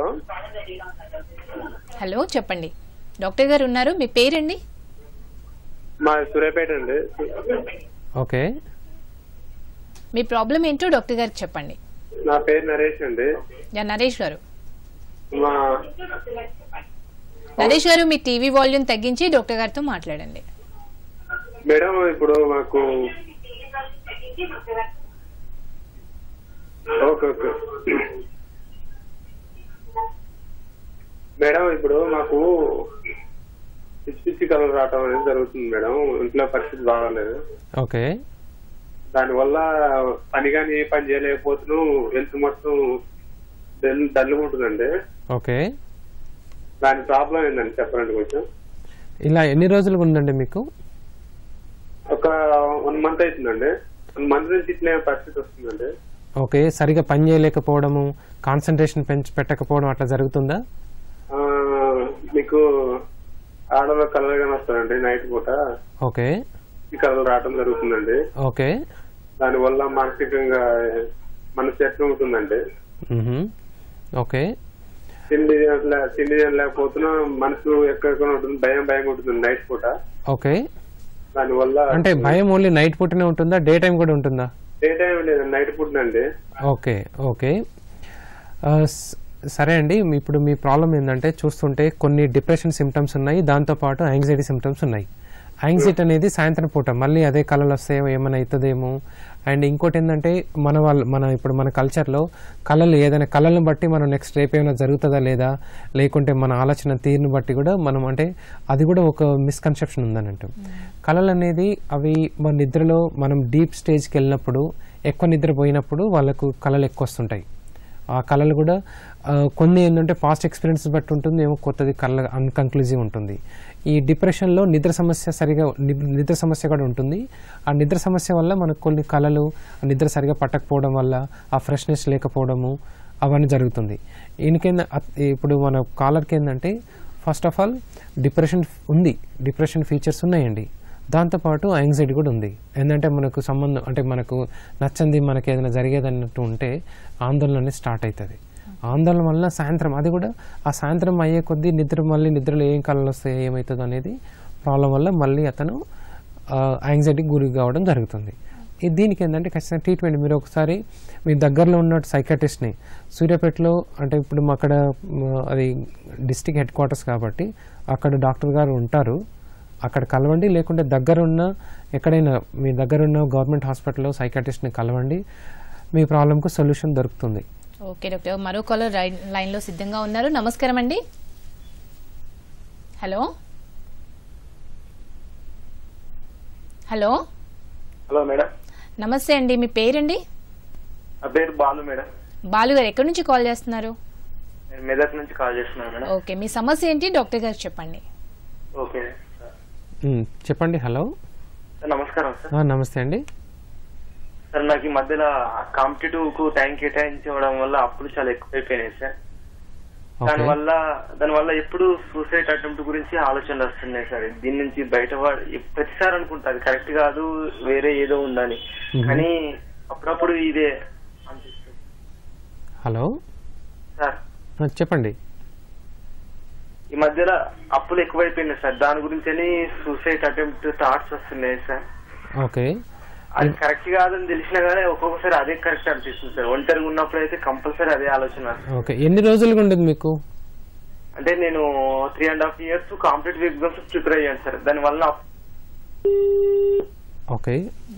హలో చెప్పండి. డాక్టర్ గారు ఉన్నారు, మీ పేరండి? మా సూర్యాపేట అండి. ఓకే, మీ ప్రాబ్లం ఏంటో డాక్టర్ గారికి చెప్పండి. నా పేరు నరేష్ అండి. నరేష్ గారు, మా నరేష్ గారు మీ టీవీ వాల్యూమ్ తగ్గించి డాక్టర్ గారితో మాట్లాడండి. మేడం ఇప్పుడు మాకు ఓకే ఓకే మేడం ఇప్పుడు మాకు పిచ్చి పిచ్చి కలర్ రావటం అనేది జరుగుతుంది మేడం. ఇంట్లో పరిస్థితి బాగాలేదు. ఓకే. దానివల్ల పని కానీ ఏ పని చేయలేకపోతున్నాం. హెల్త్ మొత్తం దల్లుకుంటుందండి. ఓకే. దాని ప్రాబ్లం ఏంటండి చెప్పండి కొంచెం. ఇలా ఎన్ని రోజులుగా ఉందండి మీకు? ఒక వన్ మంత్ అవుతుందండి. వన్ మంత్ నుంచి ఇట్లే పరిస్థితి వస్తుందండి. ఓకే. సరిగా పని చేయలేకపోవడము, కాన్సన్ట్రేషన్ పెంచి పెట్టకపోవడం అట్లా జరుగుతుందా? మీకు ఆడలో కలర్ గానే వస్తారండి నైట్ పూట. ఓకే. ఈ కలర్ రావడం జరుగుతుందండి. ఓకే. దానివల్ల మానసికంగా మనసు ఎట్లా ఉంటుందండి. ఓకే. తిండి తిండి లేకపోతున్నా మనసు ఎక్కడ ఉంటుంది, భయం భయం ఉంటుంది నైట్ పూట. ఓకే. దానివల్ల అంటే భయం ఓన్లీ నైట్ పూటనే ఉంటుందా, డే టైం కూడా ఉంటుందా? డే టైం లేదు, నైట్ పూట అండి. ఓకే. ఓకే. సరే అండి, ఇప్పుడు మీ ప్రాబ్లం ఏంటంటే చూస్తుంటే కొన్ని డిప్రెషన్ సిమ్టమ్స్ ఉన్నాయి, దాంతోపాటు యాంగ్జైటీ సిమ్టమ్స్ ఉన్నాయి. యాంగ్జైటీ అనేది సాయంత్రం పూట మళ్ళీ అదే కళలు వస్తాయో ఏమైనా అవుతుందేమో. అండ్ ఇంకోటి ఏంటంటే మన వాళ్ళు మన ఇప్పుడు మన కల్చర్లో కళలు ఏదైనా కళలను బట్టి మనం నెక్స్ట్ రేపు ఏమైనా జరుగుతుందా లేదా, లేకుంటే మన ఆలోచన తీరుని బట్టి కూడా మనం అంటే అది కూడా ఒక మిస్కన్సెప్షన్ ఉందని అంటాం. కళలు అనేది అవి మన నిద్రలో మనం డీప్ స్టేజ్కి వెళ్ళినప్పుడు, ఎక్కువ నిద్రపోయినప్పుడు వాళ్ళకు కళలు ఎక్కువ వస్తుంటాయి. ఆ కళలు కూడా కొన్ని ఏంటంటే పాస్ట్ ఎక్స్పీరియన్స్ బట్టి ఉంటుంది, ఏమో కొత్తది కళ అన్కన్క్లూజివ్ ఉంటుంది. ఈ డిప్రెషన్లో నిద్ర సమస్య సరిగా నిద్ర సమస్య కూడా ఉంటుంది. ఆ నిద్ర సమస్య వల్ల మనకు కొన్ని కళలు నిద్ర సరిగా పట్టకపోవడం వల్ల ఆ ఫ్రెష్నెస్ లేకపోవడము అవన్నీ జరుగుతుంది. ఈయనకేంద ఇప్పుడు మన కాలర్కి ఏంటంటే ఫస్ట్ ఆఫ్ ఆల్ డిప్రెషన్ ఉంది, డిప్రెషన్ ఫీచర్స్ ఉన్నాయండి. దాంతోపాటు యాంగ్జైటీ కూడా ఉంది. ఏంటంటే మనకు సంబంధం అంటే మనకు నచ్చంది మనకి ఏదైనా జరిగేది అన్నట్టు ఉంటే ఆందోళన స్టార్ట్ అవుతుంది. ఆందోళన వల్ల సాయంత్రం అది కూడా ఆ సాయంత్రం అయ్యే కొద్దీ నిద్ర మళ్ళీ నిద్రలో ఏం కళలు వస్తాయి ఏమవుతుందో అనేది ప్రాబ్లం వల్ల మళ్ళీ అతను యాంగ్జైటీకి గురి కావడం జరుగుతుంది. ఇది దీనికి ఏంటంటే ఖచ్చితంగా ట్రీట్మెంట్ మీరు ఒకసారి మీ దగ్గరలో ఉన్న సైకాట్రిస్ట్ని సూర్యాపేటలో అంటే ఇప్పుడు అక్కడ అది డిస్ట్రిక్ట్ హెడ్ క్వార్టర్స్ కాబట్టి అక్కడ డాక్టర్ గారు ఉంటారు, అక్కడ కలవండి. లేకుంటే దగ్గరున్న ఎక్కడైనా మీ దగ్గరున్న గవర్నమెంట్ హాస్పిటల్లో సైకాట్రిస్ట్ని కలవండి, మీ ప్రాబ్లంకు సొల్యూషన్ దొరుకుతుంది. ఓకే డాక్టర్, మరో కాలర్ లైన్లో సిద్ధంగా ఉన్నారు. నమస్కారం అండి. Hello hello hello madam. నమస్తే అండి, మీ పేరండి? నా పేరు బాలు మేడం. బాలు గారు ఎక్కడి నుంచి కాల్ చేస్తున్నారు? నేను మెదక్ నుంచి కాల్ చేస్తున్నాను మేడం. ఓకే, మీ సమస్య ఏంటి డాక్టర్ గారు చెప్పండి. ఓకే చెప్పండి. హలో సార్, నమస్కారం సార్. నమస్తే అండి సార్. నాకు ఈ మధ్యలో కాంపిటేటివ్ కు టైం కేటాయించడం వల్ల అప్పులు చాలా ఎక్కువైపోయినాయి సార్. దానివల్ల దానివల్ల ఎప్పుడు సూసైడ్ అటెంప్ట్ గురించి ఆలోచనలు వస్తున్నాయి సార్. దీని నుంచి బయటపడి ప్రతిసారి అనుకుంటా అది కరెక్ట్ కాదు, వేరే ఏదో ఉందని, కానీ అప్పుడప్పుడు ఇదే అనిపిస్తుంది. హలో సార్ చెప్పండి. ఈ మధ్యలో అప్పులు ఎక్కువైపోయినాయి సార్, దాని గురించి సూసైడ్ అటెంప్ట్ థాట్స్ వస్తున్నాయి సార్. ఓకే, అది కరెక్ట్ కాదని తెలిసినా కానీ ఒక్కొక్కసారి అదే కరెక్ట్ అనిపిస్తుంది సార్. ఒంటరిగా ఉన్నప్పుడు అయితే కంపల్సరీ అదే ఆలోచన. ఓకే, ఎన్ని రోజులుగా ఉండేది మీకు? అంటే నేను three and half years competitive exams prepare అయ్యాను సార్. దానివల్ల ఓకే,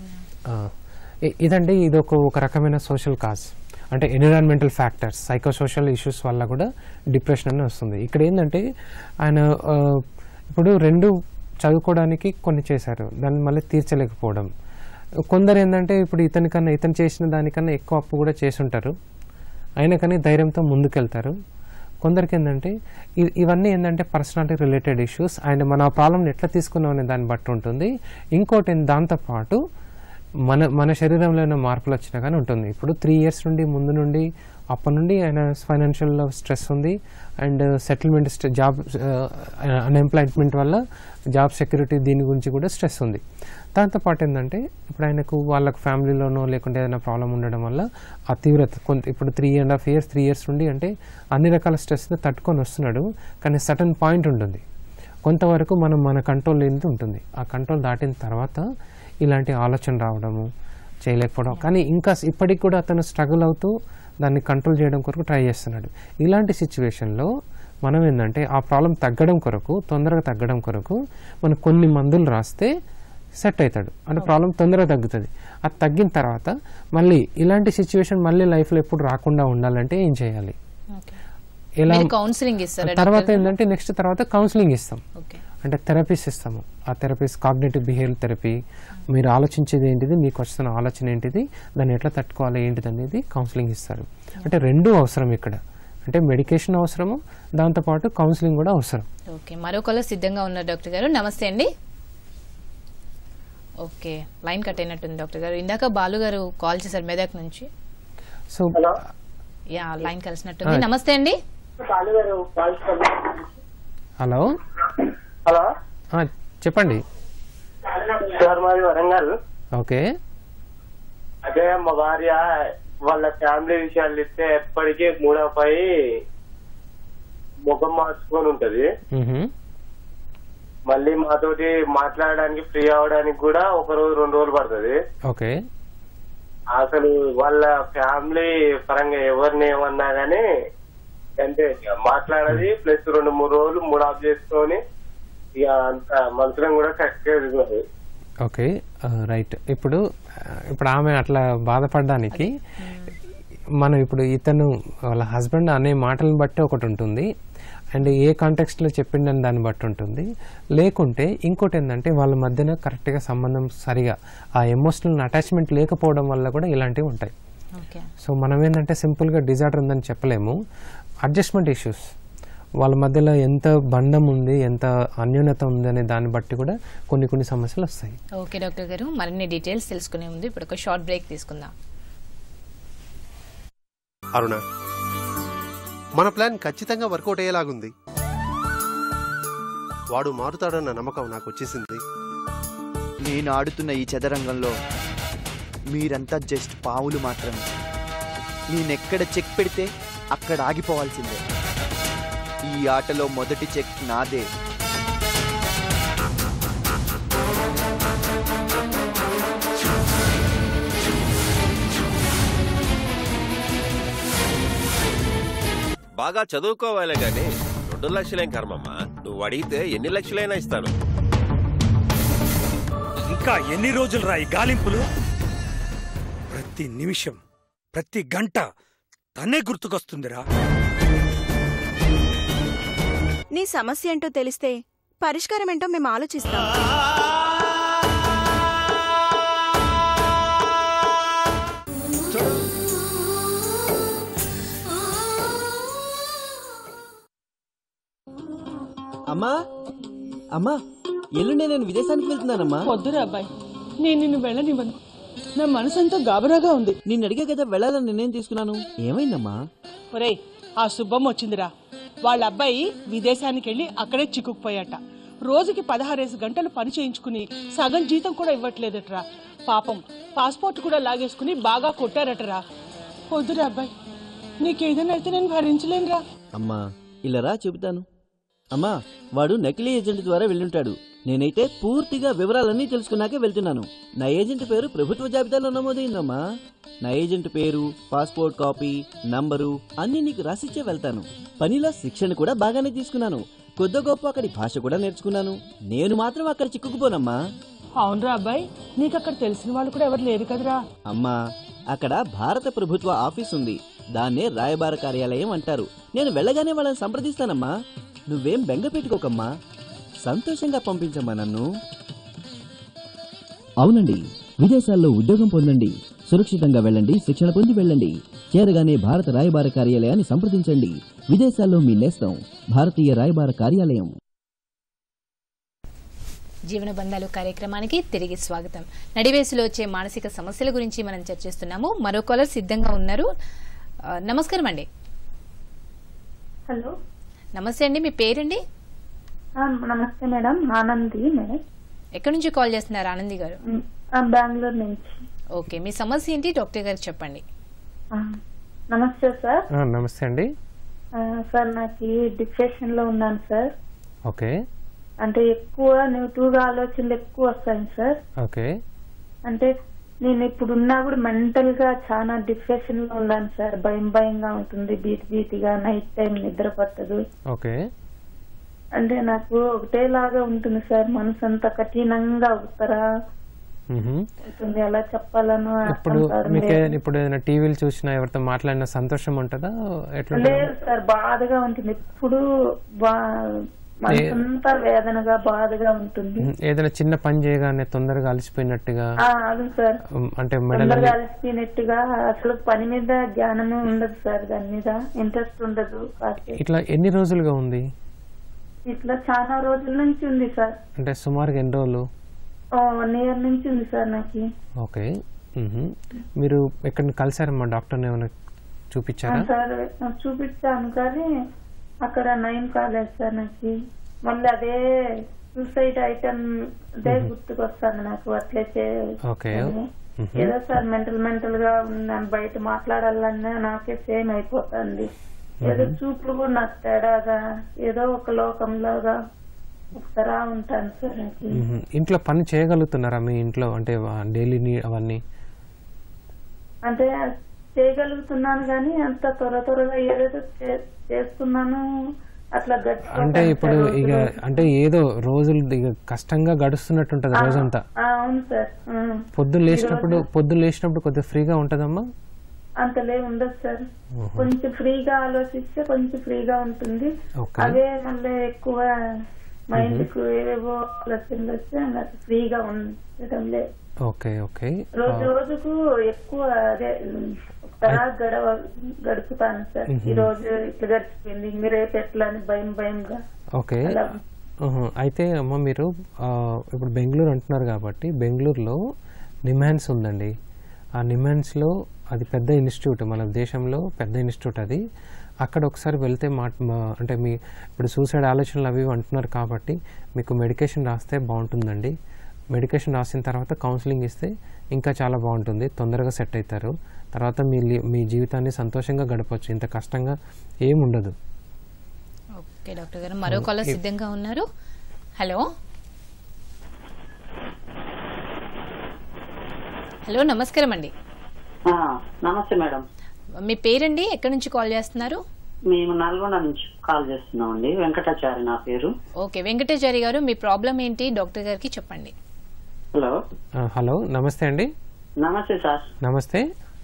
ఇదండి ఇది ఒక ఒక రకమైన సోషల్ కాజ్ అంటే ఎన్విరాన్మెంటల్ ఫ్యాక్టర్స్ సైకోసోషల్ ఇష్యూస్ వల్ల కూడా డిప్రెషన్ అని వస్తుంది. ఇక్కడ ఏంటంటే ఆయన ఇప్పుడు రెండు చదువుకోవడానికి కొన్ని చేశారు, దాన్ని మళ్ళీ తీర్చలేకపోవడం. కొందరు ఏంటంటే ఇప్పుడు ఇతని కన్నా ఇతను చేసిన దానికన్నా ఎక్కువ అప్పు కూడా చేసుంటారు, అయినా కానీ ధైర్యంతో ముందుకెళ్తారు. కొందరికి ఏంటంటే ఇవన్నీ ఏంటంటే పర్సనాలిటీ రిలేటెడ్ ఇష్యూస్ అండ్ మన ప్రాబ్లమ్ని ఎట్లా తీసుకున్నాం అనే దాన్ని బట్టి ఉంటుంది. ఇంకోటి దాంతోపాటు మన మన శరీరంలో ఏమైనా మార్పులు వచ్చినా కానీ ఉంటుంది. ఇప్పుడు త్రీ ఇయర్స్ నుండి ముందు నుండి అప్పటి నుండి ఆయన ఫైనాన్షియల్ స్ట్రెస్ ఉంది అండ్ సెటిల్మెంట్ జాబ్ అన్ఎంప్లాయ్మెంట్ వల్ల జాబ్ సెక్యూరిటీ దీని గురించి కూడా స్ట్రెస్ ఉంది. దాంతోపాటు ఏంటంటే ఇప్పుడు ఆయనకు వాళ్ళకు ఫ్యామిలీలోనో లేకుంటే ఏదైనా ప్రాబ్లం ఉండడం వల్ల ఆ తీవ్రత కొంత ఇప్పుడు three and half years three years నుండి అంటే అన్ని రకాల స్ట్రెస్ని తట్టుకొని వస్తున్నాడు. కానీ సటన్ పాయింట్ ఉంటుంది, కొంతవరకు మనం మన కంట్రోల్ లేనిది ఉంటుంది. ఆ కంట్రోల్ దాటిన తర్వాత ఇలాంటి ఆలోచన రావడము చేయలేకపోవడం. కానీ ఇంకా ఇప్పటికి కూడా అతను స్ట్రగుల్ అవుతూ దాన్ని కంట్రోల్ చేయడం కొరకు ట్రై చేస్తున్నాడు. ఇలాంటి సిచ్యువేషన్లో మనం ఏంటంటే ఆ ప్రాబ్లం తగ్గడం కొరకు తొందరగా తగ్గడం కొరకు మనం కొన్ని మందులు రాస్తే సెట్ అవుతాడు, అంటే ప్రాబ్లం తొందరగా తగ్గుతుంది. అది తగ్గిన తర్వాత మళ్ళీ ఇలాంటి సిచ్యువేషన్ మళ్ళీ లైఫ్లో ఎప్పుడు రాకుండా ఉండాలంటే ఏం చేయాలి, ఎలా కౌన్సిలింగ్ ఇస్తారు. తర్వాత ఏంటంటే నెక్స్ట్ తర్వాత కౌన్సిలింగ్ ఇస్తాం, అంటే థెరపీస్ ఇస్తాము. ఆ థెరపీస్ కాగ్నిటివ్ బిహేవియర్ థెరపీ, మీరు ఆలోచించేది ఏంటిది, మీకు వస్తున్న ఆలోచన ఏంటిది, దాన్ని ఎట్లా తట్టుకోవాలి ఏంటిది అనేది కౌన్సిలింగ్ ఇస్తారు. అంటే రెండూ అవసరం ఇక్కడ, అంటే మెడికేషన్ అవసరము, దాంతోపాటు కౌన్సిలింగ్ కూడా అవసరం. ఓకే, మరో కాలర్ సిద్ధంగా ఉన్నారు డాక్టర్ గారు. నమస్తే అండి. ఓకే, లైన్ కట్ అయినట్టుంది డాక్టర్ గారు. ఇందాక బాలు గారు కాల్ చేశారు మెదక్ నుంచి. సో యా లైన్ కలిసినట్టుంది. నమస్తే అండి. హలో హలో చెప్పండి సార్, మాది వరంగల్. ఓకే, అదే మా భార్య వాళ్ళ ఫ్యామిలీ విషయాలు ఇస్తే ఎప్పటికీ మూడపై ముఖం మార్చుకొని ఉంటది. మళ్ళీ మాతోటి మాట్లాడడానికి ఫ్రీ అవడానికి కూడా ఒక రోజు రెండు రోజులు పడుతుంది. ఓకే, అసలు వాళ్ళ ఫ్యామిలీ పరంగా ఎవరిని ఏమన్నా గానీ అంటే మాట్లాడది. ప్లస్ రెండు మూడు రోజులు మూడు ఆఫ్ చేసుకొని ఇక అంత మనసులను కూడా కరెక్ట్ గా. Okay right. ఇప్పుడు ఇప్పుడు ఆమె అట్లా బాధపడడానికి మనం ఇప్పుడు ఇతను వాళ్ళ హస్బెండ్ అనే మాటలను బట్టి ఒకటి ఉంటుంది, అండ్ ఏ కాంటెక్స్ట్లో చెప్పిండని దాన్ని బట్టి ఉంటుంది. లేకుంటే ఇంకోటి ఏంటంటే వాళ్ళ మధ్యన కరెక్ట్గా సంబంధం సరిగా ఆ ఎమోషనల్ అటాచ్మెంట్ లేకపోవడం వల్ల కూడా ఇలాంటివి ఉంటాయి. సో మనం ఏంటంటే సింపుల్గా డిజార్డర్ ఉందని చెప్పలేము, అడ్జస్ట్మెంట్ ఇష్యూస్ వాళ్ళ మధ్యలో ఎంత బంధం ఉంది, ఎంత అన్యోన్యత ఉంది అనే దాన్ని బట్టి కూడా కొన్ని కొన్ని సమస్యలు వస్తాయి. ఓకే డాక్టర్ గారు, మరిన్ని డీటెయిల్స్ తెలుసుకునే ముందు ఇప్పుడు ఒక షార్ట్ బ్రేక్ తీసుకుందాం. అరుణ, మన ప్లాన్ ఖచ్చితంగా వర్కౌట్ అయ్యేలాగుంది. వాడు మారుతాడన్న నమ్మకం నాకు వచ్చేసింది. నేను ఆడుతున్న ఈ చదరంగంలో మీరంతా జస్ట్ పావులు మాత్రమే. నేనెక్కడ చెక్ పెడితే అక్కడ ఆగిపోవాల్సిందే. ఈ ఆటలో మొదటి చెక్ నాదే. బాగా చదువుకోవాలే గాని రెండు లక్షలేం కర్మమ్మా. నువ్వు అడిగితే ఎన్ని లక్షలైనా ఇస్తాను. ఇంకా ఎన్ని రోజులు రా ఈ గాలింపులు? ప్రతి నిమిషం ప్రతి గంట తనే గుర్తుకొస్తుందిరా. నీ సమస్య ఏంటో తెలిస్తే పరిష్కారం ఏంటో మేము ఆలోచిస్తాం. అమ్మా అమ్మా ఎల్లుండే నేను విదేశానికి వెళ్తున్నానమ్మా. వద్దురా అబ్బాయి, నేను నిన్ను వెళ్ళనివ్వను. నా మనసంతా గాబరాగా ఉంది. నిన్ను అడిగే కదా వెళ్ళాలని నిర్ణయం తీసుకున్నాను. ఏమైందమ్మా? ఒరేయ్, ఆ శుభం వచ్చిందిరా. వాళ్ళ అబ్బాయి విదేశానికి వెళ్ళి అక్కడే చిక్కుకుపోయాట. రోజుకి పదహారేసి గంటలు పని చేయించుకుని సగం జీతం కూడా ఇవ్వట్లేదట్రా. పాపం పాస్పోర్ట్ కూడా లాగేసుకుని బాగా కొట్టారటరా. వద్దురా అబ్బాయి, నీకేదైనా అయితే నేను భరించలేనురా. అమ్మా ఇలా చెబుతాను. అమ్మా వాడు నకిలీ ఏజెంట్ ద్వారా వెళ్ళుంటాడు. నేనైతే పూర్తిగా వివరాలన్నీ తెలుసుకున్నాకే వెళ్తున్నాను. నా ఏజెంట్ పేరు ప్రభుత్వ జాబితాలో నమోదైందమ్మా. నా ఏజెంట్ పేరు, పాస్పోర్ట్ కాపీ, నంబరు అన్ని నీకు రాసిచ్చే వెళ్తాను. పనిలో శిక్షణ కూడా బాగానే తీసుకున్నాను. కొద్ది గొప్ప అక్కడి భాష కూడా నేర్చుకున్నాను. నేను మాత్రం అక్కడ చిక్కుకుపోనమ్మా. అవునరా అబ్బాయి, నీకు అక్కడ తెలిసిన వాళ్ళు కూడా ఎవరు లేరు కదరా. అమ్మా అక్కడ భారత ప్రభుత్వ ఆఫీస్ ఉంది. దాన్నే రాయబార కార్యాలయం అంటారు. నేను వెళ్ళగానే వాళ్ళని సంప్రదిస్తానమ్మా. నువ్వేం బెంగ పెట్టుకోకమ్మా. సంతోషంగా పంపించమ్మా నన్ను. అవునండి, విదేశాల్లో ఉద్యోగం పొందండి, సురక్షితంగా వెళ్ళండి, శిక్షణ పొంది వెళ్ళండి. చేరగానే భారత రాయబార కార్యాలయాన్ని సంప్రదించండి. విదేశాల్లో మీ నేస్తం భారతీయ రాయబార కార్యాలయం. జీవన బంధాలు కార్యక్రమానికి తిరిగి స్వాగతం. నడివేసులో వచ్చే మానసిక సమస్యల గురించి మనం చర్చిస్తున్నాము. మరో కాలర్ సిద్ధంగా ఉన్నారు. నమస్కారం అండి. హలో, నమస్తే అండి. మీ పేరండి? నమస్తే మేడం, ఆనంది మేడం. ఎక్కడి నుంచి కాల్ చేస్తున్నారు ఆనంది గారు? బెంగళూరు నుంచి. ఓకే, మీ సమస్య ఏంటి డాక్టర్ గారు చెప్పండి. నమస్తే సార్. నమస్తే అండి. సార్ నాకు డిప్రెషన్ లో ఉన్నాను సార్. ఓకే. అంటే ఎక్కువ నెగిటివ్ గా ఆలోచనలు ఎక్కువ వస్తాయి సార్. ఓకే. అంటే నేను ఇప్పుడు ఉన్నా కూడా మెంటల్ గా చాలా డిప్రెషన్ లో ఉన్నాను సార్. భయం భయంగా ఉంటుంది, బీతి బీతిగా, నైట్ టైం నిద్ర పట్టదు. ఓకే. అంటే నాకు ఒకటేలాగా ఉంటుంది సార్, మనసు అంతా కఠినంగా అవుతారా ఉంటుంది. ఎలా చెప్పాలను ఇప్పుడు మీకు ఇప్పుడు ఏదైనా టీవీలు చూసినా ఎవరితో మాట్లాడినా సంతోషం ఉంటుందా? ఎట్లా? లేదు సార్, బాధగా ఉంటుంది. ఇప్పుడు మనసంతా వేదనగా బాధగా ఉంటుంది. ఏదైనా చిన్న పని చేయగానే తొందరగా అలసిపోయినట్టుగా, అవును సార్, అంటే తొందరగా అలసిపోయినట్టుగా, అసలు పని మీద జ్ఞానమే ఉండదు సార్, దాని మీద ఇంట్రెస్ట్ ఉండదు. ఇట్లా ఎన్ని రోజులుగా ఉంది? ఇట్లా చాలా రోజుల నుంచి ఉంది సార్. అంటే సుమారుగా ఎన్ని రోజులు? వన్ ఇయర్ నుంచి ఉంది సార్ నాకు. ఓకే. మీరు ఎక్కడ కలిసారమ్మా? డాక్టర్ని ఏమైనా చూపించారా? సార్ చూపించాను కానీ అక్కడ నయం కాలేదు సార్ నాకు. మళ్ళీ అదే సూసైడ్ ఐటమ్ అదే గుర్తుకొస్తాను నాకు. అట్లే ఏదో సార్ మెంటల్ మెంటల్ గా ఉన్నాను, బయట మాట్లాడాలన్నా నాకే సేమ్ అయిపోతుంది. ఏదో చూపులు కూడా నాకు తేడాగా, ఏదో ఒక లోకంలాగా ఒకసారా ఉంటాను సార్. ఇంట్లో పని చేయగలుగుతున్నారా మీ ఇంట్లో? అంటే డైలీ అవన్నీ అంటే చేయగలుగుతున్నాను కానీ అంత త్వర త్వరగా ఏదేదో చేస్తున్నాను అట్లా. అంటే ఇప్పుడు ఇక అంటే ఏదో రోజులు ఇక కష్టంగా గడుస్తున్నట్టుంటది రోజంతా. అవును సార్. పొద్దున్న లేచినప్పుడు పొద్దున్న లేచినప్పుడు కొద్దిగా ఫ్రీగా ఉంటదమ్మా? అంతలే ఉండదు సార్. కొంచెం ఫ్రీగా ఆలోచిస్తే కొంచెం ఫ్రీగా ఉంటుంది. అదే మళ్ళీ ఎక్కువ మైండ్ కు ఏవేవో ఆలోచనలు వస్తే నాకు ఫ్రీగా ఉండటం లేదు. ఓకే. ఓకే. రోజు రోజుకు ఎక్కువ అదే గడవ గడుపుతాను సార్. ఈ రోజు ఇట్లా గడిచిపోయింది, మీరు రేపు ఎట్లా అని భయం భయంగా. ఓకే. అయితే అమ్మ మీరు ఇప్పుడు బెంగళూరు అంటున్నారు కాబట్టి బెంగళూరులో నిమ్హాన్స్ ఉందండి. ఆ నిమ్హాన్స్లో అది పెద్ద ఇన్స్టిట్యూట్, మన దేశంలో పెద్ద ఇన్స్టిట్యూట్ అది. అక్కడ ఒకసారి వెళ్తే మా అంటే మీ ఇప్పుడు సూసైడ్ ఆలోచనలు అవి అంటున్నారు కాబట్టి మీకు మెడికేషన్ రాస్తే బాగుంటుందండి. మెడికేషన్ రాసిన తర్వాత కౌన్సిలింగ్ ఇస్తే ఇంకా చాలా బాగుంటుంది, తొందరగా సెట్ అవుతారు. తర్వాత మీ మీ జీవితాన్ని సంతోషంగా గడపచ్చు, ఇంత కష్టంగా ఏముండదు. ఓకే డాక్టర్ గారు, మరో కాలర్ సిద్ధంగా ఉన్నారు. హలో హలో నమస్కారం అండి. నమస్తే మేడం. మీ పేరండి, ఎక్కడి నుంచి కాల్ చేస్తున్నారు? మేము నల్గొండ నుంచి కాల్ చేస్తున్నామండి. వెంకటాచారి నా పేరు. ఓకే వెంకటాచారి గారు, మీ ప్రాబ్లం ఏంటి డాక్టర్ గారికి చెప్పండి. హలో హలో నమస్తే అండి. నమస్తే సార్. నమస్తే.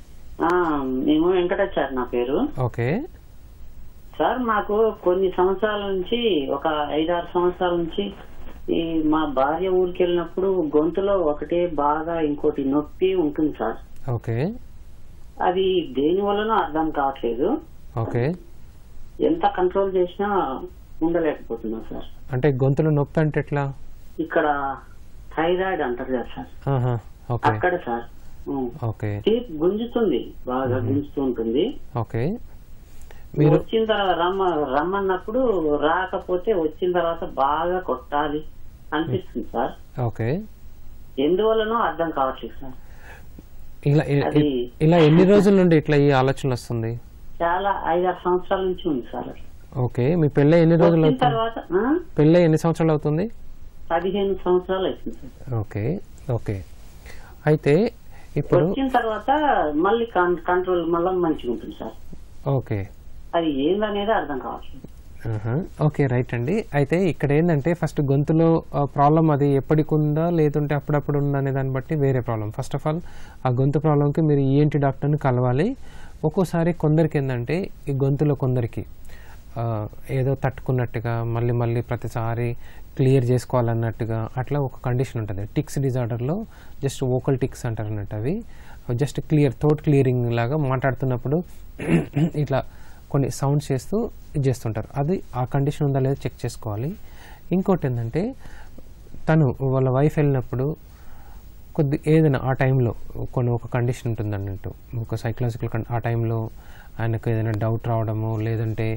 మేము వెంకటాచారి నా పేరు. ఓకే సార్, మాకు కొన్ని సంవత్సరాల నుంచి, ఒక ఐదారు సంవత్సరాల నుంచి ఈ మా భార్య ఊరికి వెళ్ళినప్పుడు గొంతులో ఒకటే బాగా ఇంకోటి నొప్పి ఉంటుంది సార్. ఓకే. అది దేని వలన అర్థం కావట్లేదు. ఓకే. ఎంత కంట్రోల్ చేసినా ఉండలేకపోతున్నా సార్. అంటే గొంతులో నొప్పి అంటే ఎట్లా? ఇక్కడ థైరాయిడ్ అంటారు కదా సార్, అక్కడ సార్. ఓకే. గుంజుతుంది, బాగా గుంజుతూ ఉంటుంది. ఓకే. వచ్చిన తర్వాత రమ్మ రమ్మన్నప్పుడు రాకపోతే వచ్చిన తర్వాత బాగా కొట్టాలి అనిపిస్తుంది సార్. ఓకే. ఎందువల్లనో అర్థం కావట్లేదు సార్. ఇలా ఇలా ఎన్ని రోజుల నుండి ఇట్లా ఈ ఆలోచన వస్తుంది? చాలా ఐదారు సంవత్సరాల నుంచి ఉంది సార్. ఓకే. మీ పెళ్ళి ఎన్ని రోజులు అవుతుంది? తర్వాత పెళ్ళి ఎన్ని సంవత్సరాలు అవుతుంది? పదిహేను సంవత్సరాలు అవుతుంది సార్. ఓకే. ఓకే. అయితే ఇప్పుడు వచ్చిన తర్వాత మళ్ళీ కంట్రోల్ మళ్ళీ మంచిగా ఉంటుంది సార్. ఓకే. అది ఏందనేది అర్థం కావట్లేదు. ఓకే రైట్ అండి. అయితే ఇక్కడ ఏంటంటే ఫస్ట్ గొంతులో ప్రాబ్లం అది ఎప్పటికి ఉందా లేదంటే అప్పుడప్పుడు ఉందా అనే దాన్ని బట్టి వేరే ప్రాబ్లం. ఫస్ట్ ఆఫ్ ఆల్ ఆ గొంతు ప్రాబ్లంకి మీరు ఈఎన్టీ డాక్టర్ని కలవాలి. ఒక్కోసారి కొందరికి ఏంటంటే ఈ గొంతులో కొందరికి ఏదో తట్టుకున్నట్టుగా మళ్ళీ మళ్ళీ ప్రతిసారి క్లియర్ చేసుకోవాలన్నట్టుగా అట్లా ఒక కండిషన్ ఉంటుంది. టిక్స్ డిజార్డర్లో జస్ట్ వోకల్ టిక్స్ అంటారు అన్నట్టు. అవి జస్ట్ క్లియర్ థ్రోట్ క్లియరింగ్ లాగా మాట్లాడుతున్నప్పుడు ఇట్లా కొన్ని సౌండ్స్ చేస్తూ ఇది చేస్తుంటారు. అది ఆ కండిషన్ ఉందా లేదా చెక్ చేసుకోవాలి. ఇంకోటి ఏంటంటే తను వాళ్ళ వైఫ్ వెళ్ళినప్పుడు కొద్ది ఏదైనా ఆ టైంలో కొన్ని ఒక కండిషన్ ఉంటుంది అన్నట్టు, ఒక సైకలాజికల్ ఆ టైంలో ఆయనకు ఏదైనా డౌట్ రావడము లేదంటే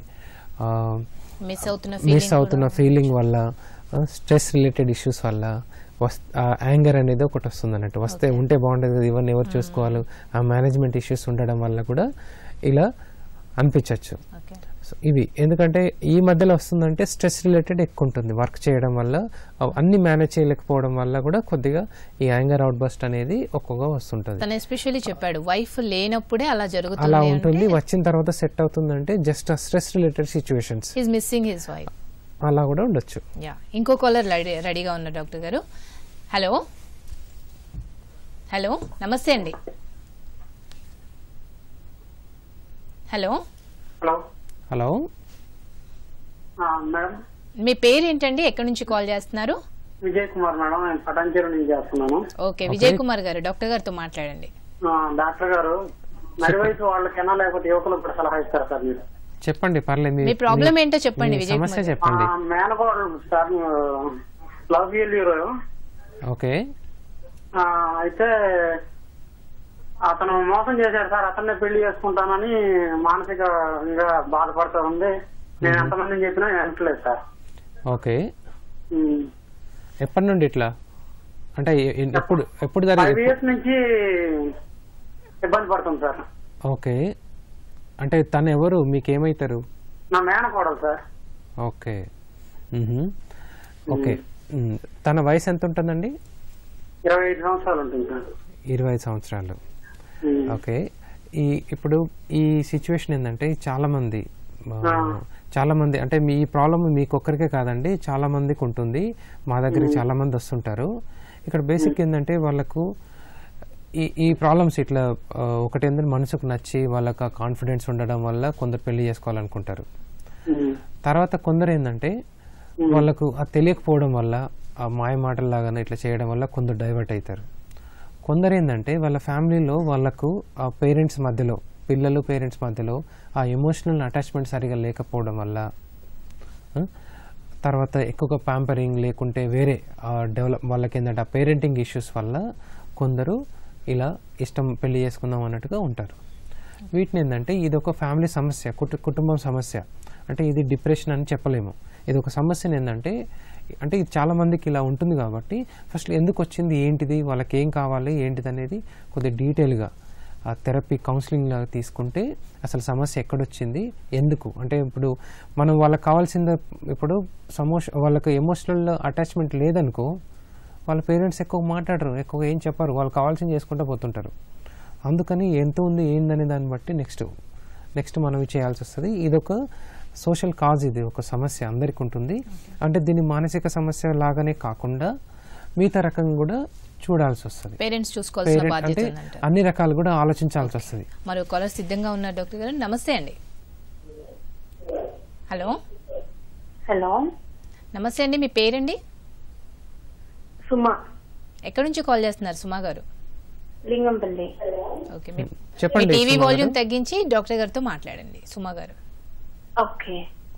మిస్ అవుతున్న మిస్ అవుతున్న ఫీలింగ్ వల్ల, స్ట్రెస్ రిలేటెడ్ ఇష్యూస్ వల్ల యాంగర్ అనేది ఒకటి వస్తుంది అన్నట్టు. వస్తే ఉంటే బాగుంటుంది కదా, ఇవన్నీ ఎవరు చూసుకోవాలి, ఆ మేనేజ్మెంట్ ఇష్యూస్ ఉండడం వల్ల కూడా ఇలా అనిపించవచ్చు. సో ఇవి ఎందుకంటే ఈ మధ్యలో వస్తుందంటే స్ట్రెస్ రిలేటెడ్ ఎక్కువ ఉంటుంది, వర్క్ చేయడం వల్ల అన్ని మేనేజ్ చేయలేకపోవడం వల్ల కూడా కొద్దిగా ఈ యాంగర్ అవుట్ బస్ట్ అనేది ఒక్కొక్క వస్తుంటుంది. తను ఎస్పెషల్లీ చెప్పాడు వైఫ్ లేనప్పుడే అలా జరుగుతుంది, అలా ఉంటుంది. వచ్చిన తర్వాత సెట్ అవుతుందంటే just stress related situations, his missing his wife, అలా కూడా ఉండొచ్చు. యా ఇంకో కాలర్ రెడీగా ఉన్నారు డాక్టర్ గారు. హలో హలో నమస్తే అండి. హలో హలో హలో మేడం, మీ పేరు ఏంటండి, ఎక్కడి నుంచి కాల్ చేస్తున్నారు? విజయ్ కుమార్ మేడం, నేను పటాన్చేరు నుంచి చేస్తున్నాను. ఓకే విజయ్ కుమార్ గారు, డాక్టర్ గారితో మాట్లాడండి. డాక్టర్ గారు, నడి వయసు వాళ్ళకైనా లేకపోతే యువకులకు కూడా సలహా ఇస్తారు సార్ మీరు? చెప్పండి పర్లేదు, మీ ప్రాబ్లం ఏంటో చెప్పండి విజయ్ కుమార్. సమస్య చెప్పండి. మేనకోడలు సార్, లవ్ ఫెయిల్యూర్. ఓకే. అయితే అతను మోసం చేశాడు సార్, అతన్నే పెళ్లి చేసుకుంటానని మానసికంగా బాధపడుతూ ఉంది. నేను ఎంతమందిని చెప్పినా వినట్లేదు సార్. ఓకే. ఎప్పటి నుండి ఇట్లా అంటే ఎప్పుడు ఎప్పుడు ఫైవ్ ఇయర్స్ నుంచి ఇబ్బంది పడుతుంది సార్. ఓకే. అంటే తను ఎవరు, మీకేమైతారు? నా మేనకోడలు సార్. ఓకే. ఓకే. తన వయసు ఎంత ఉంటుందండి? ఇరవై ఐదు సంవత్సరాలు ఉంటుంది సార్. ఇరవై ఐదు సంవత్సరాలు. ఓకే. ఈ ఇప్పుడు ఈ సిచ్యువేషన్ ఏంటంటే చాలా మంది చాలా మంది అంటే మీ ప్రాబ్లం మీకొక్కరికే కాదండి, చాలా మందికి ఉంటుంది. మా దగ్గరికి చాలా మంది వస్తుంటారు. ఇక్కడ బేసిక్ ఏంటంటే వాళ్ళకు ఈ ఈ ప్రాబ్లమ్స్ ఇట్లా ఒకటి ఏంటంటే మనసుకు నచ్చి వాళ్ళకి కాన్ఫిడెన్స్ ఉండడం వల్ల కొందరు పెళ్లి చేసుకోవాలనుకుంటారు. తర్వాత కొందరు ఏంటంటే వాళ్ళకు అది తెలియకపోవడం వల్ల ఆ మాయ మాటల్లాగానే ఇట్లా చేయడం వల్ల కొందరు డైవర్ట్ అవుతారు. కొందరు ఏంటంటే వాళ్ళ ఫ్యామిలీలో వాళ్ళకు ఆ పేరెంట్స్ మధ్యలో, పిల్లలు పేరెంట్స్ మధ్యలో ఆ ఎమోషనల్ అటాచ్మెంట్ సరిగా లేకపోవడం వల్ల, తర్వాత ఎక్కువగా ప్యాంపరింగ్ లేకుంటే వేరే డెవలప్ వాళ్ళకి ఏంటంటే ఆ పేరెంటింగ్ ఇష్యూస్ వల్ల కొందరు ఇలా ఇష్టం పెళ్లి చేసుకుందాం అన్నట్టుగా ఉంటారు. వీటిని ఏంటంటే ఇది ఒక ఫ్యామిలీ సమస్య, కుటుంబం సమస్య. అంటే ఇది డిప్రెషన్ అని చెప్పలేము. ఇది ఒక సమస్యను ఏంటంటే అంటే ఇది చాలా మందికి ఇలా ఉంటుంది కాబట్టి ఫస్ట్ ఎందుకు వచ్చింది, ఏంటిది, వాళ్ళకి ఏం కావాలి, ఏంటిది అనేది కొద్దిగా డీటెయిల్గా ఆ థెరపీ కౌన్సిలింగ్ లాగా తీసుకుంటే అసలు సమస్య ఎక్కడొచ్చింది, ఎందుకు అంటే ఇప్పుడు మనం వాళ్ళకి కావాల్సింది ఇప్పుడు సమోష వాళ్ళకి ఎమోషనల్ అటాచ్మెంట్ లేదనుకో వాళ్ళ పేరెంట్స్ ఎక్కువ మాట్లాడరు, ఎక్కువ ఏం చెప్పరు, వాళ్ళు కావాల్సింది చేసుకుంటూ పోతుంటారు. అందుకని ఎంత ఉంది ఏందనే దాన్ని బట్టి నెక్స్ట్ నెక్స్ట్ మనం చేయాల్సి వస్తుంది. ఇదొక సోషల్ కాజ్, ఇది ఒక సమస్య అందరికి ఉంటుంది. అంటే దీన్ని మానసిక సమస్య లాగానే కాకుండా మిగతా రకంగా కూడా చూడాల్సి వస్తుంది. పేరెంట్స్ చూసుకోవాల్సిన బాధ్యత ఉందంట. అన్ని రకాలు కూడా ఆలోచించాల్సి వస్తుంది. మరో కాలర్ సిద్ధంగా ఉన్నారు డాక్టర్ గారు. నమస్తే అండి. హలో హలో నమస్తే అండి, మీ పేరండి? సుమా. ఎక్కడి నుంచి కాల్ చేస్తున్నారు సుమా గారు? లింగంపల్లి. ఓకే, చెప్పండి. టీవీ వాల్యూమ్ తగ్గించి డాక్టర్ గారితో మాట్లాడండి సుమా గారు. ఓకే.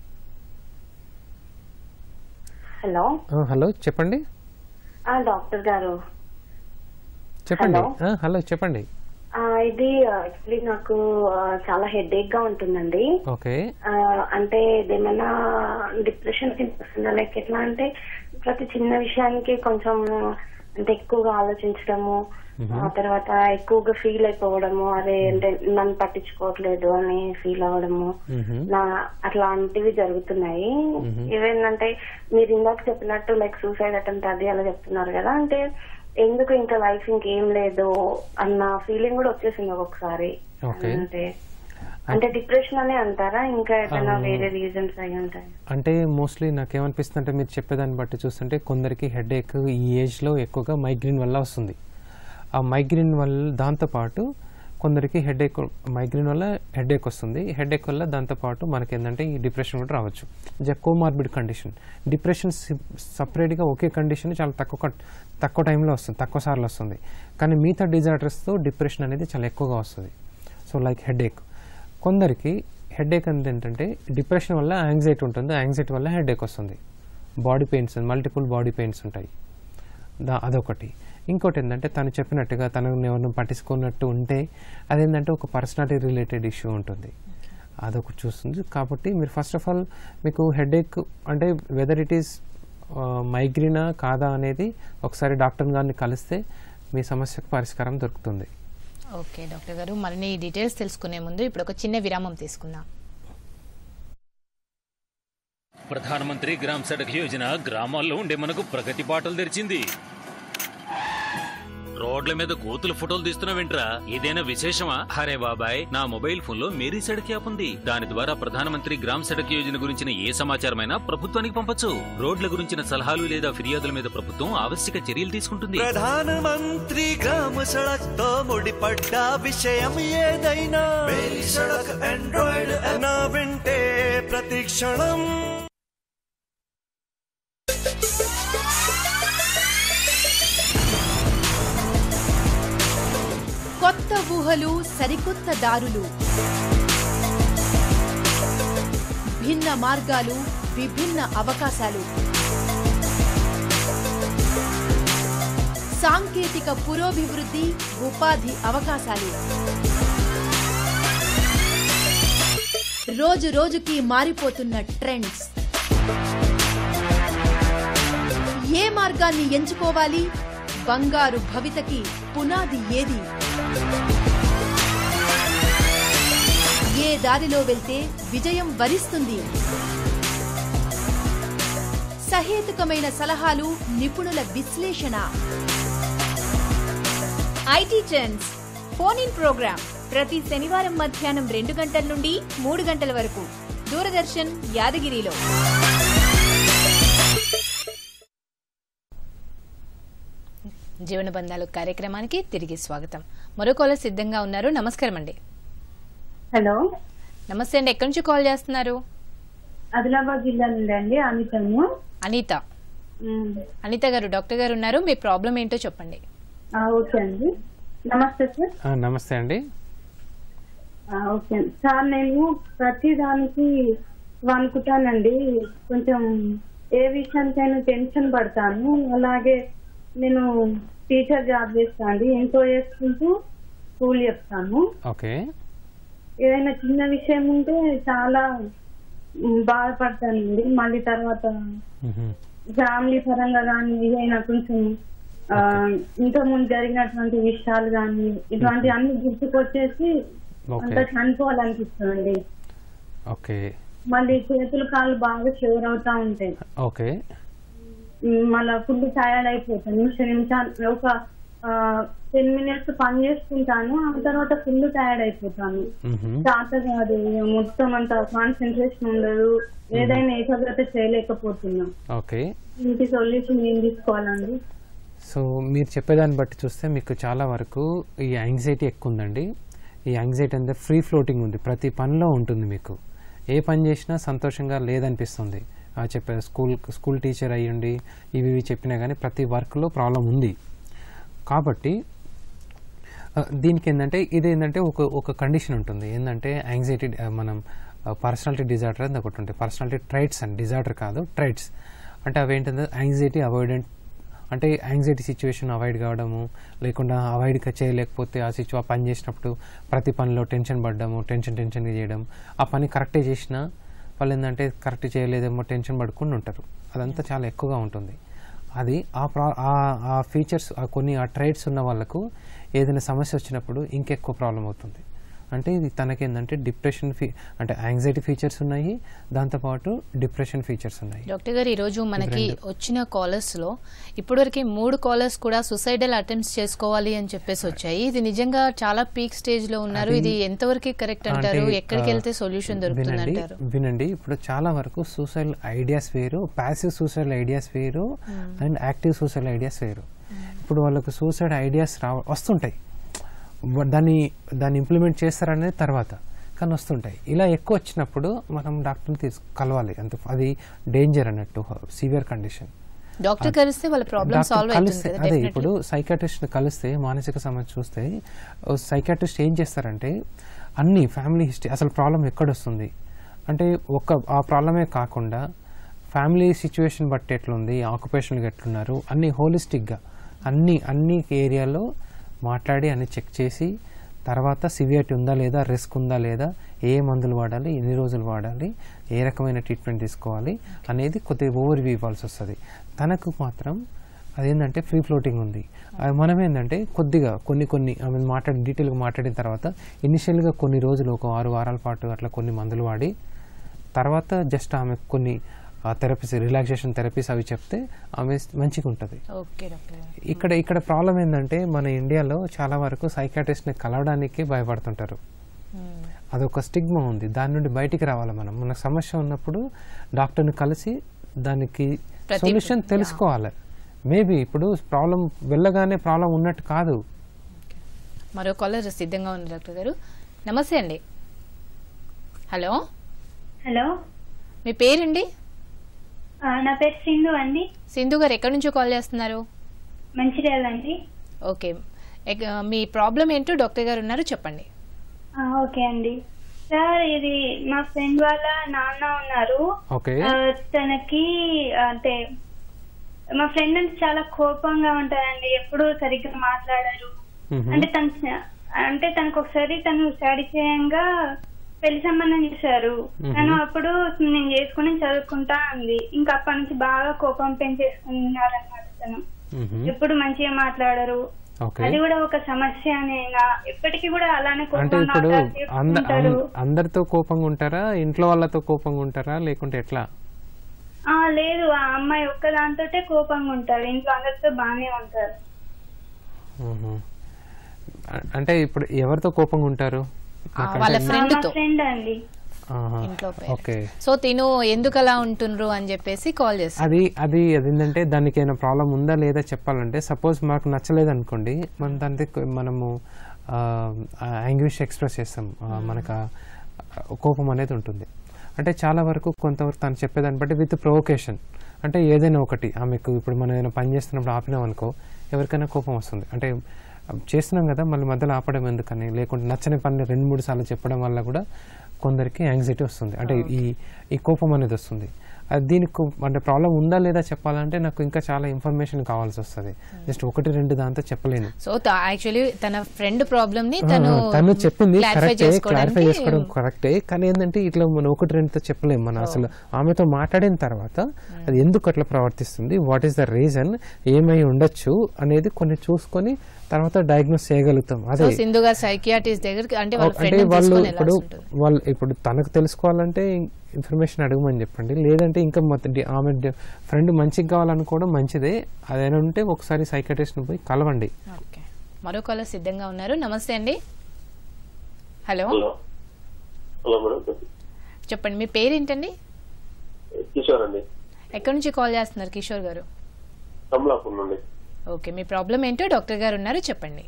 హలో హలో చెప్పండి. డాక్టర్ గారు చెప్పండి. హలో చెప్పండి. ఇది యాక్చువల్లీ నాకు చాలా హెడేక్ గా ఉంటుందండి. ఓకే. అంటే ఇదేమన్నా డిప్రెషన్ కింద వస్తుందా? లైక్ ఎట్లా అంటే ప్రతి చిన్న విషయానికి కొంచెం అంటే ఎక్కువగా ఆలోచించడము, ఆ తర్వాత ఎక్కువగా ఫీల్ అయిపోవడము, అదే అంటే నన్ను పట్టించుకోవట్లేదు అని ఫీల్ అవ్వడము, నా అట్లాంటివి జరుగుతున్నాయి. ఇవేంటంటే మీరు ఇందాక చెప్పినట్టు లైక్ సూసైడ్ అటెంప్ట్ అది అలా చెప్తున్నారు కదా, అంటే ఎందుకు ఇంకా లైఫ్ ఇంకేం లేదు అన్న ఫీలింగ్ కూడా వచ్చేసింది ఒక్కొక్కసారి. అంటే అంటే డిప్రెషన్ అనే అంటారా, ఇంకా ఏదైనా వేరే రీజన్స్ అయి ఉంటాయి? అంటే మోస్ట్లీ నాకేమనిపిస్తుంది అంటే మీరు చెప్పేదాన్ని బట్టి చూస్తుంటే కొందరికి హెడేక్ ఈ ఏజ్లో ఎక్కువగా మైగ్రేన్ వల్ల వస్తుంది. ఆ మైగ్రేన్ వల్ల దాంతోపాటు కొందరికి హెడేక్ మైగ్రేన్ వల్ల హెడేక్ వస్తుంది. హెడేక్ వల్ల దాంతోపాటు మనకి ఏంటంటే ఈ డిప్రెషన్ కూడా రావచ్చు. ఇది కోమార్బిడ్ కండిషన్. డిప్రెషన్ సపరేట్గా ఒకే కండిషన్ చాలా తక్కువ తక్కువ టైంలో వస్తుంది, తక్కువ సార్లు వస్తుంది. కానీ మిగతా డిజార్డర్స్తో డిప్రెషన్ అనేది చాలా ఎక్కువగా వస్తుంది. So like headache. కొందరికి హెడేక్ అనేది ఏంటంటే డిప్రెషన్ వల్ల యాంగ్జైటీ ఉంటుంది, యాంగ్జైటీ వల్ల హెడేక్ వస్తుంది. Body pains, multiple body pains ఉంటాయి, దా అదొకటి. ఇంకోటి ఏంటంటే తను చెప్పినట్టుగా తనను ఎవరిని పట్టించుకున్నట్టు ఉంటే అదేంటంటే ఒక పర్సనాలిటీ రిలేటెడ్ ఇష్యూ ఉంటుంది, అదొకటి చూస్తుంది. కాబట్టి మీరు ఫస్ట్ ఆఫ్ ఆల్ మీకు హెడేక్ అంటే వెదర్ ఇట్ ఈస్ మైగ్రేనా కాదా అనేది ఒకసారి డాక్టర్ గారిని కలిస్తే మీ సమస్యకు పరిష్కారం దొరుకుతుంది. ఓకే డాక్టర్ గారు, మరిన్ని డీటెయిల్స్ తెలుసుకునే ముందు ఇప్పుడు ఒక చిన్న విరామం తీసుకుందాం. ప్రధానమంత్రి గ్రామ్ సడక్ యోజన గ్రామాల్లో ఉండే మనకు ప్రగతి బాటలు తెరిచింది. రోడ్ల మీద కోతులు ఫోటోలు తీస్తున్నావేంట్రా, ఏదైనా విశేషమా? అరే బాబాయ్, నా మొబైల్ ఫోన్ లో మేరీ సడక్ యాప్ ఉంది. దాని ద్వారా ప్రధానమంత్రి గ్రామ్ సడక్ యోజన గురించిన ఏ సమాచారమైనా ప్రభుత్వానికి పంపొచ్చు. రోడ్ల గురించిన సలహాలు లేదా ఫిర్యాదుల మీద ప్రభుత్వం ఆవశ్యక చర్యలు తీసుకుంటుంది. ప్రధానమంత్రి గ్రామ సడక్ తో ముడిపడ్డ విషయం ఏదైనా మేరీ సడక్ ఆండ్రాయిడ్ నా వింటే ప్రతి క్షణం. కొత్త ఊహలు, సరికొత్త దారులు, భిన్న మార్గాలు, విభిన్న అవకాశాలు, సాంకేతిక పురోభివృద్ధి, ఉపాధి అవకాశాలు, రోజు రోజుకి మారిపోతున్న ట్రెండ్స్. ఏ మార్గాన్ని ఎంచుకోవాలి? బంగారు భవితకి పునాది ఏది? ఏ దారిలో వెళ్తే విజయం వరిస్తుంది? సహేతుకమైన సలహాలు, నిపుణుల విశ్లేషణ. IT trends phone in program ప్రతి శనివారం మధ్యాహ్నం రెండు గంటల నుండి మూడు గంటల వరకు దూరదర్శన్ యాదగిరిలో. జీవన బంధాలు కార్యక్రమానికి తిరిగి స్వాగతం. మరో కాలర్ సిద్ధంగా ఉన్నారు. నమస్కారం అండి. హలో నమస్తే అండి, ఎక్కడి నుంచి కాల్ చేస్తున్నారు? ఆదిలాబాద్ జిల్లా నుండి అండి. అనితను. అనిత. అనిత గారు, డాక్టర్ గారు ఉన్నారు, మీ ప్రాబ్లం ఏంటో చెప్పండి. ఓకే అండి. నమస్తే సార్. నమస్తే అండి. ఓకే సార్, నేను ప్రతి దానికి అనుకుంటానండి, కొంచెం ఏ విషయానికైనా టెన్షన్ పడతాను. అలాగే నేను టీచర్ జాబ్ చేస్తాను, ఇంకో చేసుకుంటూ స్కూల్ చెప్తాను. ఓకే. ఏదైనా చిన్న విషయం ఉంటే చాలా బాధపడతానండి. మళ్ళీ తర్వాత ఫ్యామిలీ పరంగా కానీ ఏదైనా కొంచెం ఆ, ఇంతకుముందు జరిగినటువంటి విషయాలు కానీ ఇటువంటి అన్ని గుర్తుకొచ్చేసి అంత చనిపోవాలనిపిస్తుంది. ఓకే మళ్ళీ చేతులు కాళ్ళు బాగా షివర్ అవుతా ఉంటాయి. ఓకే మళ్ళీ ఫుల్ టైర్డ్ అయిపోతాను. నిమిష నిమిషాలు ఒక టెన్ మినిట్స్ పని చేసుకుంటాను, ఆ తర్వాత ఫుల్ టైర్డ్ అయిపోతాను. చేత కాదు, మొత్తం అంత కాన్సన్ట్రేషన్ ఉండదు, ఏదైనా ఏకాగ్రత చేయలేకపోతున్నాం. ఓకే ఇంటి సొల్యూషన్ ఏం తీసుకోవాలండి? సో మీరు చెప్పేదాన్ని బట్టి చూస్తే మీకు చాలా వరకు ఈ యాంగ్జైటీ ఎక్కువ ఉందండి. ఈ యాంగ్జైటీ అంటే ఫ్రీ ఫ్లోటింగ్ ఉంది, ప్రతి పనిలో ఉంటుంది. మీకు ఏ పని చేసినా సంతోషంగా లేదనిపిస్తుంది. చెప్పే స్కూల్ స్కూల్ టీచర్ అయ్యండి, ఇవి ఇవి చెప్పినా కానీ ప్రతి వర్క్లో ప్రాబ్లం ఉంది. కాబట్టి దీనికి ఏంటంటే ఇది ఏంటంటే ఒక ఒక కండిషన్ ఉంటుంది. ఏంటంటే యాంగ్జైటీ, మనం పర్సనాలిటీ డిజార్డర్ అని ఒకటి ఉంటుంది. పర్సనాలిటీ ట్రైట్స్ అని, డిజార్డర్ కాదు, ట్రైట్స్ అంటే అవి ఏంటంటే యాంగ్జైటీ అవాయిడెంట్, అంటే యాంగ్జైటీ సిచ్యువేషన్ అవాయిడ్ కావడము, లేకుండా అవాయిడ్ చేయలేకపోతే ఆ సిచ్యు ఆ పని చేసినప్పుడు ప్రతి పనిలో టెన్షన్ పడ్డము, టెన్షన్ టెన్షన్గా చేయడం, ఆ పని కరెక్టే చేసినా వాళ్ళు ఏంటంటే కరెక్ట్ చేయలేదేమో టెన్షన్ పడుకుని ఉంటారు. అదంతా చాలా ఎక్కువగా ఉంటుంది. అది ఆ ప్రా ఆ ఫీచర్స్ కొన్ని ఆ ట్రైట్స్ ఉన్న వాళ్ళకు ఏదైనా సమస్య వచ్చినప్పుడు ఇంకెక్కువ ప్రాబ్లం అవుతుంది. అంటే ఇది తనకేందంటే డిప్రెషన్ ఫీ అంటే యాంగ్జైటీ ఫీచర్స్ ఉన్నాయి, దాంతోపాటు డిప్రెషన్ ఫీచర్స్ ఉన్నాయి. డాక్టర్ గారు ఈరోజు మనకి వచ్చిన కాలర్స్లో ఇప్పటివరకు మూడు కాలర్స్ కూడా సూసైడల్ అటెంప్ట్స్ చేసుకోవాలి అని చెప్పేసి వచ్చాయి. ఇది నిజంగా చాలా పీక్ స్టేజ్ లో ఉన్నారు. ఇది ఎంతవరకు కరెక్ట్ అంటారు? ఎక్కడికి వెళ్తే సొల్యూషన్ దొరుకుతుంది అంటారు? వినండి, ఇప్పుడు చాలా వరకు సూసైడ్ ఐడియాస్ వేరు, ప్యాసివ్ సూసైడ్ ఐడియాస్ వేరు అండ్ యాక్టివ్ సూసైడ్ ఐడియాస్ వేరు. ఇప్పుడు వాళ్ళకు సూసైడ్ ఐడియాస్ రా వస్తుంటాయి, దాన్ని దాన్ని ఇంప్లిమెంట్ చేస్తారనేది తర్వాత, కానీ వస్తుంటాయి. ఇలా ఎక్కువ వచ్చినప్పుడు మనం డాక్టర్ని తీసు కలవాలి. అంత అది డేంజర్ అన్నట్టు, సివియర్ కండిషన్. డాక్టర్ కలిస్తే వాళ్ళ ప్రాబ్లమ్ సాల్వ్ అవుతుంది. అదే ఇప్పుడు సైకాట్రిస్ట్ కలిస్తే మానసిక సమస్య చూస్తే సైకాట్రిస్ట్ ఏం చేస్తారంటే అన్ని ఫ్యామిలీ హిస్టరీ, అసలు ప్రాబ్లం ఎక్కడొస్తుంది అంటే ఒక్క ఆ ప్రాబ్లమే కాకుండా ఫ్యామిలీ సిచ్యువేషన్ బట్టి ఎట్లుంది, ఆక్యుపేషన్గా ఎట్లున్నారు, అన్ని హోలిస్టిక్గా అన్ని అన్ని ఏరియాలో మాట్లాడి అన్ని చెక్ చేసి తర్వాత సివియారిటీ ఉందా లేదా, రిస్క్ ఉందా లేదా, ఏ మందులు వాడాలి, ఎన్ని రోజులు వాడాలి, ఏ రకమైన ట్రీట్మెంట్ తీసుకోవాలి అనేది కొద్దిగా ఓవర్ వ్యూ ఇవ్వాల్సి వస్తుంది. తనకు మాత్రం అదేంటంటే ఫ్రీ ఫ్లోటింగ్ ఉంది. మనం ఏంటంటే కొద్దిగా కొన్ని కొన్ని ఆమె మాట్లాడి డీటెయిల్గా మాట్లాడిన తర్వాత ఇనిషియల్గా కొన్ని రోజులు ఒక ఆరు వారాల పాటు అట్లా కొన్ని మందులు వాడి తర్వాత జస్ట్ ఆమె కొన్ని థెరపీస్, రిలాక్సేషన్ థెరపీస్ అవి చెప్తే ఆమె మంచిగా ఉంటుంది. ఇక్కడ ఇక్కడ ప్రాబ్లం ఏంటంటే మన ఇండియాలో చాలా వరకు సైకాట్రిస్ట్ని కలవడానికి భయపడుతుంటారు. అదొక స్టిగ్మా ఉంది, దాని నుండి బయటికి రావాలి. మనం మనకు సమస్య ఉన్నప్పుడు డాక్టర్ని కలిసి దానికి సొల్యూషన్ తెలుసుకోవాలి. మేబీ ఇప్పుడు ప్రాబ్లం వెళ్ళగానే ప్రాబ్లం ఉన్నట్టు కాదు. మరో కాలర్ సిద్ధంగా ఉంది డాక్టర్ గారు. నమస్తే అండి. హలో హలో, మీ పేరండి? నా పేరు సింధు అండి. సింధు గారు ఎక్కడి నుంచో కాల్ చేస్తున్నారు? మంచిర్యాల అండి. ఓకే, మీ ప్రాబ్లం ఏంటో డాక్టర్ గారు ఉన్నారు, చెప్పండి. ఓకే అండి. సార్, ఇది మా ఫ్రెండ్ వాళ్ళ నాన్న ఉన్నారు. తనకి అంటే మా ఫ్రెండ్ అంటే చాలా కోపంగా ఉంటారండి, ఎప్పుడు సరిగ్గా మాట్లాడరు. అంటే తన అంటే తనకు ఒకసారి తను స్టడీ చేయంగా పెళ్లి సంబంధం చేశారు. తను అప్పుడు నేను చేసుకుని చదువుకుంటా అంది. ఇంకా అప్పటి నుంచి బాగా కోపం పెంచేసుకున్నారు అన్నమాట. తను ఎప్పుడు మంచిగా మాట్లాడరు. అది కూడా ఒక సమస్య అనేనా? ఎప్పటికీ కూడా అలానే కోపం అందరితో కోపంగా ఉంటారా, ఇంట్లో వాళ్ళతో కోపంగా ఉంటారా, లేకుంటే ఎట్లా? లేదు, ఆ అమ్మాయి ఒక్క దాంతో కోపంగా ఉంటారు, ఇంట్లో అందరితో బాగానే ఉంటారు. అంటే ఇప్పుడు ఎవరితో కోపంగా ఉంటారు? వాళ్ళ ఫ్రెండ్ తో. ఫ్రెండ్ అండి. ఓకే, సో తిను ఎందుకు అలా ఉంటుండ్రు అని చెప్పేసి కాల్ చేస్తాను. అది అది అదేంటంటే దానికి ఏమైనా ప్రాబ్లం ఉందా లేదా చెప్పాలంటే, సపోజ్ మాకు నచ్చలేదు అనుకోండి, మన దానికి మనము యాంగ్విష్ ఎక్స్ప్రెస్ చేస్తాం, మనకు కోపం అనేది ఉంటుంది. అంటే చాలా వరకు కొంతవరకు తను చెప్పేదాన్ని బట్టి విత్ ప్రొవొకేషన్, అంటే ఏదైనా ఒకటి ఆమెకు ఇప్పుడు మనం ఏదైనా పని చేస్తున్నప్పుడు ఆపినాం అనుకో ఎవరికైనా కోపం వస్తుంది. అంటే చేస్తున్నాం కదా మళ్ళీ మధ్యలో ఆపడం ఎందుకని, లేకుంటే నచ్చని పని రెండు మూడు సార్లు చెప్పడం వల్ల కూడా కొందరికి యాంగ్జైటీ వస్తుంది, అంటే ఈ ఈ కోపం అనేది వస్తుంది. అది దీనికి అంటే ప్రాబ్లం ఉందా లేదా చెప్పాలంటే నాకు ఇంకా చాలా ఇన్ఫర్మేషన్ కావాల్సి వస్తుంది. జస్ట్ ఒకటి రెండు దాంతో చెప్పలేను. సో యాక్చువల్లీ తన ఫ్రెండ్ ప్రాబ్లమ్ ని తను తను చెప్పింది కరెక్టే, క్లారిఫై చేసుకోవడం కరెక్టే. కానీ ఏంటంటే ఇట్లా మనం ఒకటి రెండుతో చెప్పలేము. మనం అసలు ఆమెతో మాట్లాడిన తర్వాత అది ఎందుకు అట్లా ప్రవర్తిస్తుంది, వాట్ ఈస్ ద రీజన్, ఏమై ఉండొచ్చు అనేది కొన్ని చూసుకొని తర్వాత డయాగ్నోస్ చేయగలుగుతాం. అదే సింధుగా సైకియాట్రిస్ట్ దగ్గరికి అంటే వాళ్ళు ఇప్పుడు వాళ్ళు ఇప్పుడు తనకు తెలుసుకోవాలంటే ఇన్ఫర్మేషన్ అడగమని చెప్పండి. లేదంటే ఇంకా మొత్తం ఆమె ఫ్రెండ్ మంచిగా కావాలనుకోవడం మంచిదే. అదైనా ఉంటే ఒకసారి సైకియాట్రిస్ట్ పోయి కలవండి. మరో కాలర్ సిద్ధంగా ఉన్నారు. నమస్తే అండి. హలో చెప్పండి, మీ పేరేంటండి? కిషోర్ అండి. ఎక్కడి నుంచి కాల్ చేస్తున్నారు కిషోర్ గారు? కమలాపూర్ నుండి. ఓకే, మీ ప్రాబ్లం ఏంటో డాక్టర్ గారు ఉన్నారు, చెప్పండి.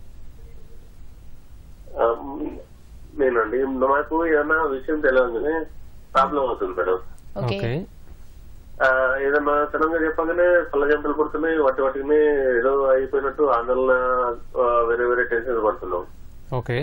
నేనండి, నాకు ఏదైనా విషయం తెలియగానే ప్రాబ్లం అవుతుంది మేడం. ఏదన్నా సడన్ గా చెప్పగానే పళ్ళ జంటలు పడుతున్నాయి, వాటి వాటిని ఏదో అయిపోయినట్టు ఆందోళన, వేరే వేరే టెన్షన్ పడుతున్నాం. ఓకే,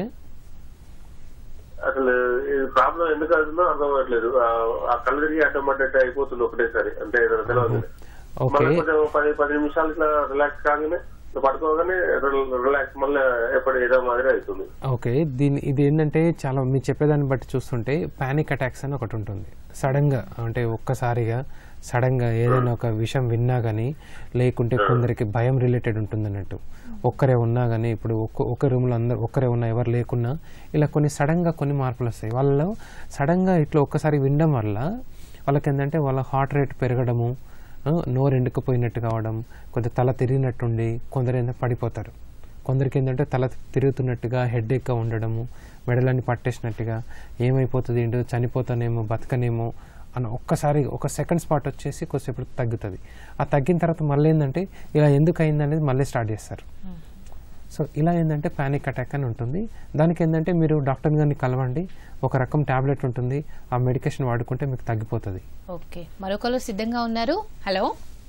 అసలు ఇది ప్రాబ్లం ఎందుకు అవుతుందో అర్థం అవ్వట్లేదు. ఆ కళ్ళు తిరిగి అడ్డం పడ్డట్టు అయిపోతుంది ఒకటేసారి. అంటే ఏదైనా తెలియదు, మళ్ళీ కొంచెం పది పది నిమిషాలు ఇట్లా రిలాక్స్ కాగానే పడుకోగానే రిలాక్స్ మళ్ళీ ఎప్పుడు ఏదో మాదిరి అవుతుంది. ఓకే, దీని ఇది ఏంటంటే చాలా మీరు చెప్పేదాన్ని బట్టి చూస్తుంటే పానిక్ అటాక్స్ అని ఒకటి ఉంటుంది. సడన్ గా అంటే ఒక్కసారిగా సడన్ గా ఏదైనా ఒక విషయం విన్నా గానీ, లేకుంటే కొందరికి భయం రిలేటెడ్ ఉంటుంది అన్నట్టు. ఒక్కరే ఉన్నా గానీ, ఇప్పుడు ఒక్క ఒక రూమ్ లో అందరు ఒక్కరే ఉన్నా, ఎవరు లేకున్నా ఇలా కొన్ని సడన్ గా కొన్ని మార్పులు వస్తాయి. వాళ్ళలో సడన్ గా ఇట్లా ఒక్కసారి వినడం వల్ల వాళ్ళకి ఏంటంటే వాళ్ళ హార్ట్ రేట్ పెరగడము, నోరు ఎండుకుపోయినట్టు కావడం, కొంచెం తల తిరిగినట్టుండి కొందరు ఏంటంటే పడిపోతారు. కొందరికి ఏంటంటే తల తిరుగుతున్నట్టుగా హెడ్ ఎక్గా ఉండడము, మెడలన్నీ పట్టేసినట్టుగా, ఏమైపోతుంది ఏంటో చనిపోతానేమో బతకనేమో అని ఒక్కసారి ఒక సెకండ్ స్పాట్ వచ్చేసి కొద్దిసేపు తగ్గుతుంది. ఆ తగ్గిన తర్వాత మళ్ళీ ఏంటంటే ఇలా ఎందుకు అయింది అనేది మళ్ళీ స్టార్ట్ చేస్తారు. సో ఇలా ఏంటంటే పానిక్ అటాక్ అని ఉంటుంది. దానికి ఏంటంటే మీరు డాక్టర్ గారిని కలవండి. ఒక రకం టాబ్లెట్ ఉంటుంది, ఆ మెడికేషన్ వాడుకుంటే మీకు తగ్గిపోతుంది. ఓకే, మరొకరు సిద్ధంగా ఉన్నారు. హలో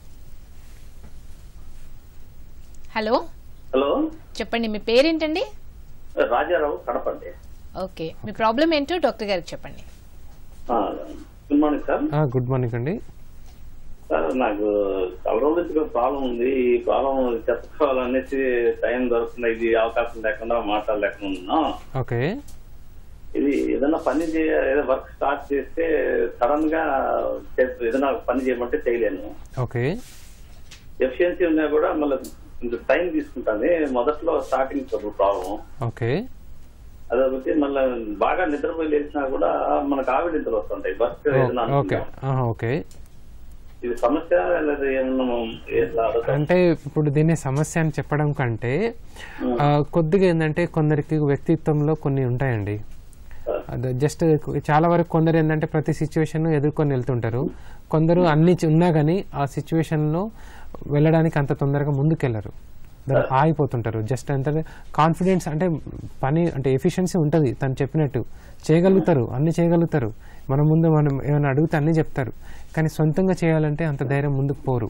హలో హలో చెప్పండి, మీ పేరేంటండి? రాజారావు, కడప అండి. ఓకే, మీ ప్రాబ్లం ఏంటో డాక్టర్ గారికి చెప్పండి. Good morning sir. Good morning అండి. సార్, నాకు చాలా రోజులుగా ప్రాబ్లం ఉంది. ఈ ప్రాబ్లం చెప్పుకోవాలనేసి టైం దొరుకుతుంది, ఇది అవకాశం లేకుండా మాట్లాడలేకుండా ఉన్నాం. ఓకే, ఇది ఏదైనా పని చేయ ఏదైనా వర్క్ స్టార్ట్ చేస్తే సడన్ గా ఏదైనా పని చేయమంటే చేయలేను. ఓకే, ఎఫిషియన్సీ ఉన్నా కూడా మళ్ళీ టైం తీసుకుంటుంది. మొదట్లో స్టార్టింగ్ ప్రాబ్లం. ఓకే, అదొకటి. మళ్ళీ బాగా నిద్రపోయి లేచినా కూడా మనకు ఆవిడింతలు వస్తుంటాయి. వర్క్ ఏదైనా ఓకే, ఇది సమస్య లేదా ఏమన్నా? అంటే ఇప్పుడు దీన్ని సమస్య అని చెప్పడం కంటే కొద్దిగా ఏంటంటే కొందరికి వ్యక్తిత్వంలో కొన్ని ఉంటాయండి. జస్ట్ చాలా వరకు కొందరు ఏంటంటే ప్రతి సిచ్యువేషన్ ఎదుర్కొని వెళ్తుంటారు. కొందరు అన్ని ఉన్నా కానీ ఆ సిచ్యువేషన్ లో వెళ్ళడానికి అంత తొందరగా ముందుకెళ్లరు, దాన్ని ఆగిపోతుంటారు. జస్ట్ అంటే కాన్ఫిడెన్స్ అంటే పని అంటే ఎఫిషియన్సీ ఉంటుంది, తను చెప్పినట్టు చేయగలుగుతారు, అన్ని చేయగలుగుతారు. మన ముందు మనం ఏమైనా అడిగితే అన్ని చెప్తారు, కానీ సొంతంగా చేయాలంటే అంత ధైర్యం ముందుకు పోరు.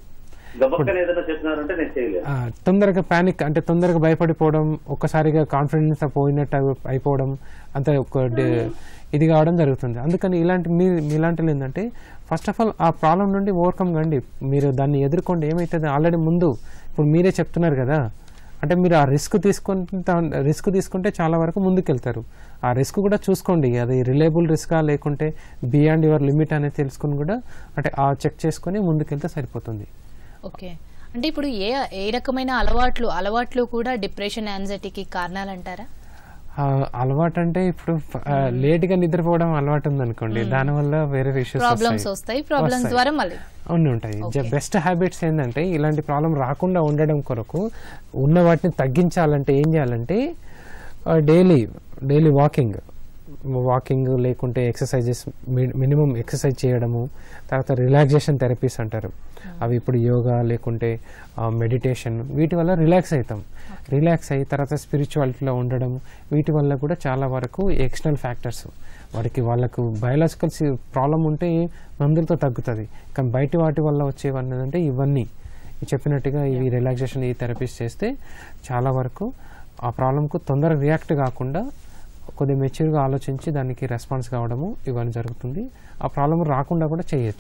తొందరగా పానిక్ అంటే తొందరగా భయపడిపోవడం, ఒక్కసారిగా కాన్ఫిడెన్స్ పోయినట్టు అయిపోవడం, అంత ఒక ఇది కావడం జరుగుతుంది. అందుకని ఇలాంటి మీ ఇలాంటివి ఏంటంటే ఫస్ట్ ఆఫ్ ఆల్ ఆ ప్రాబ్లం నుండి ఓవర్కమ్ కండి, మీరు దాన్ని ఎదుర్కోండి. ఏమవుతుంది ఆల్రెడీ ముందు ఇప్పుడు మీరే చెప్తున్నారు కదా, అంటే మీరు ఆ రిస్క్ తీసుకుంటా రిస్క్ తీసుకుంటే చాలా వరకు ముందుకెళ్తారు. ఆ రిస్క్ కూడా చూసుకోండి, అది రిలయబుల్ రిస్కా లేకుంటే బియాండ్ యువర్ లిమిట్ అనేది తెలుసుకుని కూడా అంటే ఆ చెక్ చేసుకుని ముందుకెళ్తే సరిపోతుంది. ఓకే, అంటే ఇప్పుడు ఏ ఏ రకమైన అలవాట్లు అలవాట్లు కూడా డిప్రెషన్, యాంగ్జైటీకి కారణాలు అంటారా? అలవాటు అంటే ఇప్పుడు లేట్ గా నిద్రపోవడం అలవాటు ఉంది అనుకోండి, దానివల్ల వేరే ఇష్యూస్ అన్ని ఉంటాయి. బెస్ట్ హ్యాబిట్స్ ఏంటంటే ఇలాంటి ప్రాబ్లం రాకుండా ఉండడం కొరకు ఉన్న వాటిని తగ్గించాలంటే ఏం చేయాలంటే డైలీ డైలీ వాకింగ్ వాకింగ్ లేకుంటే ఎక్సర్సైజెస్, మినిమం ఎక్సర్సైజ్ చేయడము. తర్వాత రిలాక్సేషన్ థెరపీస్ అంటారు, అవి ఇప్పుడు యోగా లేకుంటే మెడిటేషన్, వీటి వల్ల రిలాక్స్ అవుతాం. రిలాక్స్ అయ్యి తర్వాత స్పిరిచువాలిటీలో ఉండడం, వీటి వల్ల కూడా చాలా వరకు ఎక్స్టర్నల్ ఫ్యాక్టర్స్ వాడికి వాళ్ళకు బయాలజికల్ ప్రాబ్లం ఉంటే మందులతో తగ్గుతుంది. కానీ బయట వాటి వల్ల వచ్చేవన్నీ అంటే ఇవన్నీ చెప్పినట్టుగా ఇవి రిలాక్సేషన్, ఈ థెరపీస్ చేస్తే చాలా వరకు ఆ ప్రాబ్లంకు తొందరగా రియాక్ట్ కాకుండా కొద్దిగా మెచ్యూర్గా ఆలోచించి దానికి రెస్పాన్స్ కావడము ఇవన్నీ జరుగుతుంది. ఆ ప్రాబ్లం రాకుండా కూడా చేయొచ్చు.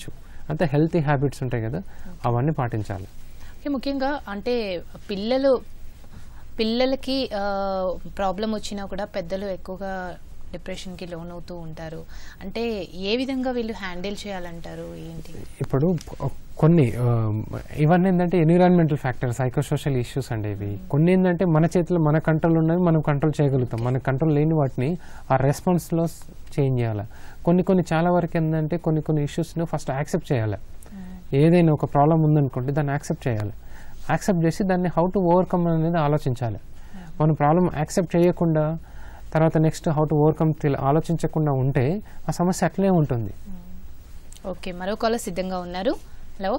అంతే హెల్తీ హ్యాబిట్స్ ఉంటాయి కదా, అవన్నీ పాటించాలి. ముఖ్యంగా అంటే పిల్లలు పిల్లలకి ప్రాబ్లం వచ్చినా కూడా పెద్దలు ఎక్కువగా డిప్రెషన్కి లోన్ అవుతూ ఉంటారు. అంటే ఏ విధంగా వీళ్ళు హ్యాండిల్ చేయాలంటారు ఏంటి? ఇప్పుడు కొన్ని ఇవన్నీ ఏంటంటే ఎన్విరాన్మెంటల్ ఫ్యాక్టర్స్, సైకోసోషల్ ఇష్యూస్ అండి ఇవి. కొన్ని ఏంటంటే మన చేతిలో మన కంట్రోల్ ఉన్నవి మనం కంట్రోల్ చేయగలుగుతాం, మన కంట్రోల్ లేని వాటిని ఆ రెస్పాన్స్లో చేంజ్ చేయాలి. కొన్ని కొన్ని చాలా వరకు ఏంటంటే కొన్ని కొన్ని ఇష్యూస్ను ఫస్ట్ యాక్సెప్ట్ చేయాలి. ఏదైనా ఒక ప్రాబ్లం ఉందనుకోండి దాన్ని యాక్సెప్ట్ చేయాలి. యాక్సెప్ట్ చేసి దాన్ని హౌ టు ఓవర్కమ్ అనేది ఆలోచించాలి. మన ప్రాబ్లం యాక్సెప్ట్ చేయకుండా తర్వాత నెక్స్ట్ హౌ టు ఓవర్కమ్ ఆలోచించకుండా ఉంటే ఆ సమస్య అట్లే ఉంటుంది. ఓకే, మరో కాలర్ సిద్ధంగా ఉన్నారు. హలో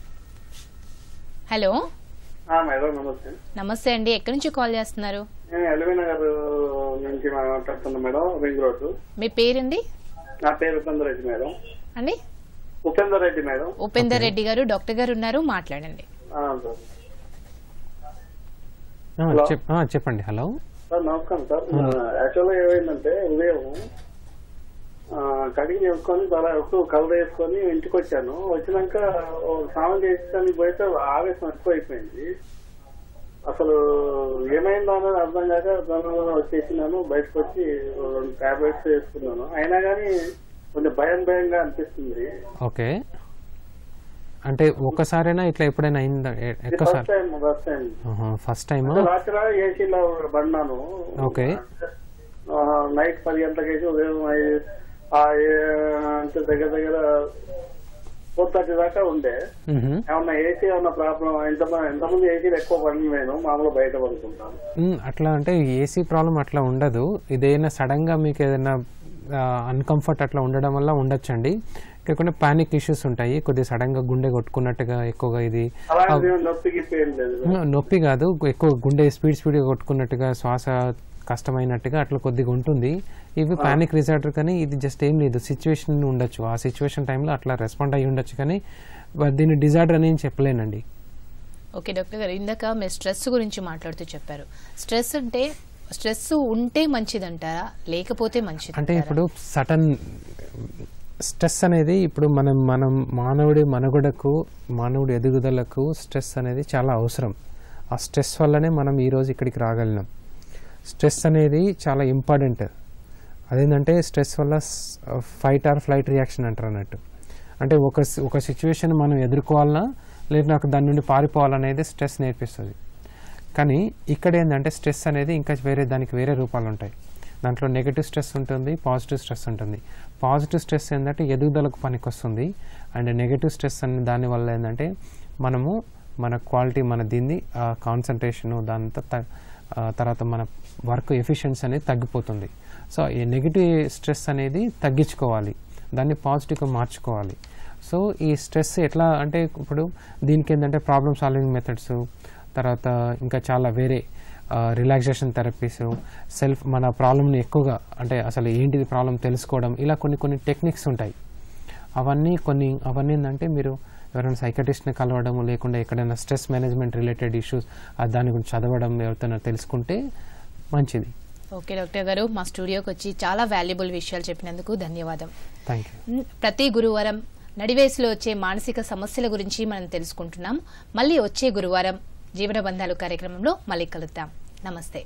హలో మేడం నమస్తే. నమస్తే అండి, ఎక్కడి నుంచి కాల్ చేస్తున్నారు? నేను ఎల్బీ నగర్ నుంచి మాట్లాడుతున్నా మేడం, రింగ్ రోడ్. మీ పేరండి? నా పేరు ఉపేందర్ రెడ్డి మేడం. అండి ఉపేందర్ రెడ్డి మేడం. ఉపేందర్ రెడ్డి గారు, డాక్టర్ గారు ఉన్నారు, మాట్లాడండి. చెప్పండి. హలో సార్ నమస్కారం సార్. యాక్చువల్గా ఏమైందంటే ఉదయం కడిగి వేసుకొని చాలా ఎక్కువ కలర్ వేసుకొని ఇంటికి వచ్చాను. వచ్చినాక స్నానం చేసి పోయితే ఆవేశం ఎక్కువ అయిపోయింది. అసలు ఏమైందో అనేది అర్థం కాక దాని వచ్చేసినాను. బయటకు వచ్చి రెండు టాబ్లెట్స్ వేసుకున్నాను. అయినా కానీ కొంచెం భయం భయంగా అనిపిస్తుంది. ఓకే, అంటే ఒక్కసారైనా ఇట్లా ఎప్పుడైనా అయిందా? ఫస్ట్ టైం ఫస్ట్ టైం రాత్రి ఏసీలో పడినాను. ఓకే, నైట్ పది గంటలకు వేసి ఉదయం అంటే దగ్గర దగ్గర ఫోర్ థర్టీ దాకా ఉండే. ఏమన్నా ఏసీ ఏమన్నా ప్రాబ్లం? ఎంత ఎంతమంది ఏసీలు ఎక్కువ పడిన నేను మామూలుగా బయట పడుకుంటాను. అట్లా అంటే ఏసీ ప్రాబ్లం అట్లా ఉండదు. ఇదేనా సడన్ గా మీకు ఏదైనా అన్కంఫర్ట్ అట్లా ఉండడం వల్ల ఉండొచ్చండి. ఇక్కడ పానిక్ ఇష్యూస్ ఉంటాయి, కొద్దిగా సడన్ గా గుండె కొట్టుకున్నట్టుగా ఎక్కువగా. ఇది నొప్పి కాదు, ఎక్కువ గుండె స్పీడ్ స్పీడ్ గా కొట్టుకున్నట్టుగా, శ్వాస కష్టమైనట్టుగా అట్లా కొద్దిగా ఉంటుంది. ఇవి పానిక్ రిజార్డర్, కానీ ఇది జస్ట్ ఏం లేదు, సిచ్యువేషన్ ఉండొచ్చు. ఆ సిచ్యువేషన్ టైంలో అట్లా రెస్పాండ్ అయ్యి ఉండొచ్చు, కానీ దీన్ని డిజార్డర్ అని చెప్పలేనండి. ఓకే డాక్టర్ గారు, ఇందాక మీరు స్ట్రెస్ గురించి మాట్లాడుతూ చెప్పారు. స్ట్రెస్ అంటే స్ట్రెస్ ఉంటే మంచిదంటారా లేకపోతే మంచిది? అంటే ఇప్పుడు సడన్ స్ట్రెస్ అనేది ఇప్పుడు మనం మనం మానవుడి మనుగడకు, మానవుడి ఎదుగుదలకు స్ట్రెస్ అనేది చాలా అవసరం. ఆ స్ట్రెస్ వల్లనే మనం ఈరోజు ఇక్కడికి రాగలిగినాం. స్ట్రెస్ అనేది చాలా ఇంపార్టెంట్. అదేంటంటే స్ట్రెస్ వల్ల ఫైట్ ఆర్ ఫ్లైట్ రియాక్షన్ అంటారు అన్నట్టు. అంటే ఒక ఒక సిచ్యువేషన్ మనం ఎదుర్కోవాలన్నా లేదా నాకు దాని నుండి పారిపోవాలనేది స్ట్రెస్ నేర్పిస్తుంది. కానీ ఇక్కడ ఏంటంటే స్ట్రెస్ అనేది ఇంకా వేరే దానికి వేరే రూపాలు ఉంటాయి. దాంట్లో నెగటివ్ స్ట్రెస్ ఉంటుంది, పాజిటివ్ స్ట్రెస్ ఉంటుంది. పాజిటివ్ స్ట్రెస్ ఏంటంటే ఎదుగుదలకు పనికి వస్తుంది. అండ్ నెగటివ్ స్ట్రెస్ అనే దానివల్ల ఏంటంటే మనము మన క్వాలిటీ, మన దీన్ని కాన్సన్ట్రేషను, దాంతో తర్వాత మన వర్క్ ఎఫిషియన్సీ అనేది తగ్గిపోతుంది. సో ఈ నెగిటివ్ స్ట్రెస్ అనేది తగ్గించుకోవాలి, దాన్ని పాజిటివ్గా మార్చుకోవాలి. సో ఈ స్ట్రెస్ ఎట్లా అంటే ఇప్పుడు దీనికి ఏంటంటే ప్రాబ్లమ్ సాల్వింగ్ మెథడ్స్, తర్వాత ఇంకా చాలా వేరే రిలాక్సేషన్ థెరపీస్, సెల్ఫ్ మన ప్రాబ్లమ్ని ఎక్కువగా అంటే అసలు ఏంటిది ప్రాబ్లం తెలుసుకోవడం, ఇలా కొన్ని కొన్ని టెక్నిక్స్ ఉంటాయి. అవన్నీ కొన్ని అవన్నీ ఏంటంటే మీరు ఎవరైనా సైకటిస్ట్ని కలవడం, లేకుండా ఎక్కడైనా స్ట్రెస్ మేనేజ్మెంట్ రిలేటెడ్ ఇష్యూస్ దాని గురించి చదవడం, ఎవరితోనైనా తెలుసుకుంటే మంచిది. ఓకే డాక్టర్ గారు, మా స్టూడియోకి వచ్చి చాలా వాల్యుబుల్ విషయాలు చెప్పినందుకు ధన్యవాదం. Thank you. ప్రతి గురువారం నడివయసులో వచ్చే మానసిక సమస్యల గురించి మనం తెలుసుకుంటున్నాం. మళ్ళీ వచ్చే గురువారం జీవన బంధాలు కార్యక్రమంలో మళ్ళీ కలుద్దాం. నమస్తే.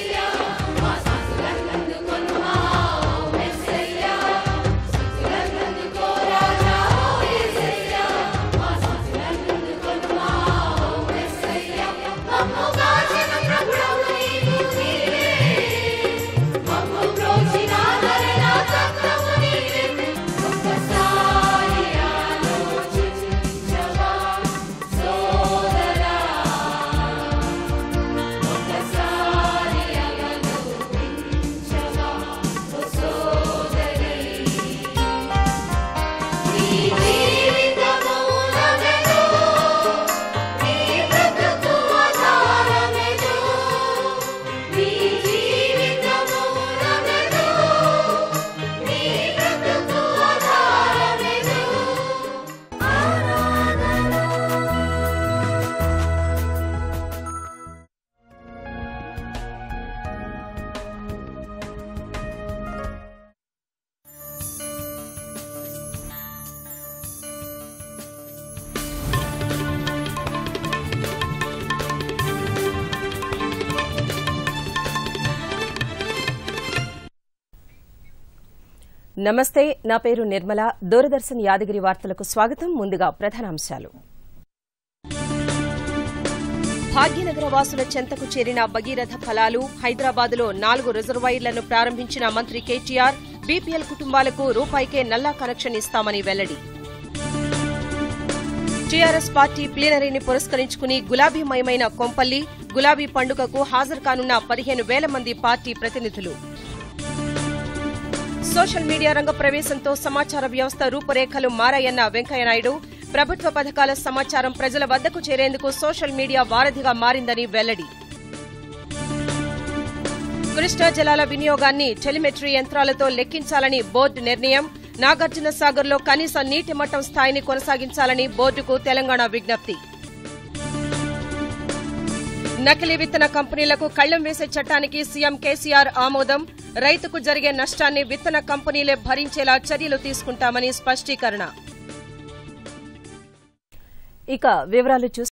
La నమస్తే, నా పేరు నిర్మల. దూరదర్శన్ యాదగిరి వార్తలకు స్వాగతం. ముందుగా ప్రధానాంశాలు. భాగ్యనగర వాసుల చెంతకు చేరిన భగీరథ ఫలాలు. హైదరాబాద్లో నాలుగు రిజర్వాయర్లను ప్రారంభించిన మంత్రి కేటీఆర్. బీపీఎల్ కుటుంబాలకు రూపాయికే నల్లా కనెక్షన్ ఇస్తామని వెల్లడి. టీఆర్ఎస్ పార్టీ ప్లీనరీని పురస్కరించుకుని గులాబీమయమైన కొంపల్లి. గులాబీ పండుగకు హాజరు కానున్న పదిహేను వేల మంది పార్టీ ప్రతినిధులు. సోషల్ మీడియా రంగ ప్రవేశంతో సమాచార వ్యవస్థ రూపురేఖలు మారాయన్న వెంకయ్యనాయుడు. ప్రభుత్వ పథకాల సమాచారం ప్రజల వద్దకు చేరేందుకు సోషల్ మీడియా వారధిగా మారిందని వెల్లడి. కృష్ణా జలాల వినియోగాన్ని టెలిమెట్రీ యంత్రాలతో లెక్కించాలని బోర్డు నిర్ణయం. నాగార్జున సాగర్లో కనీస నీటి మట్టం స్థాయిని కొనసాగించాలని బోర్డుకు తెలంగాణ విజ్ఞప్తి. నకిలీ విత్తన కంపెనీలకు కళ్లెం వేసే చట్టానికి సీఎం కేసీఆర్ ఆమోదం. రైతుకు జరిగే నష్టాన్ని విత్తన కంపెనీలే భరించేలా చర్యలు తీసుకుంటామని స్పష్టీకరణ. ఇక వివరాలు చూస్తే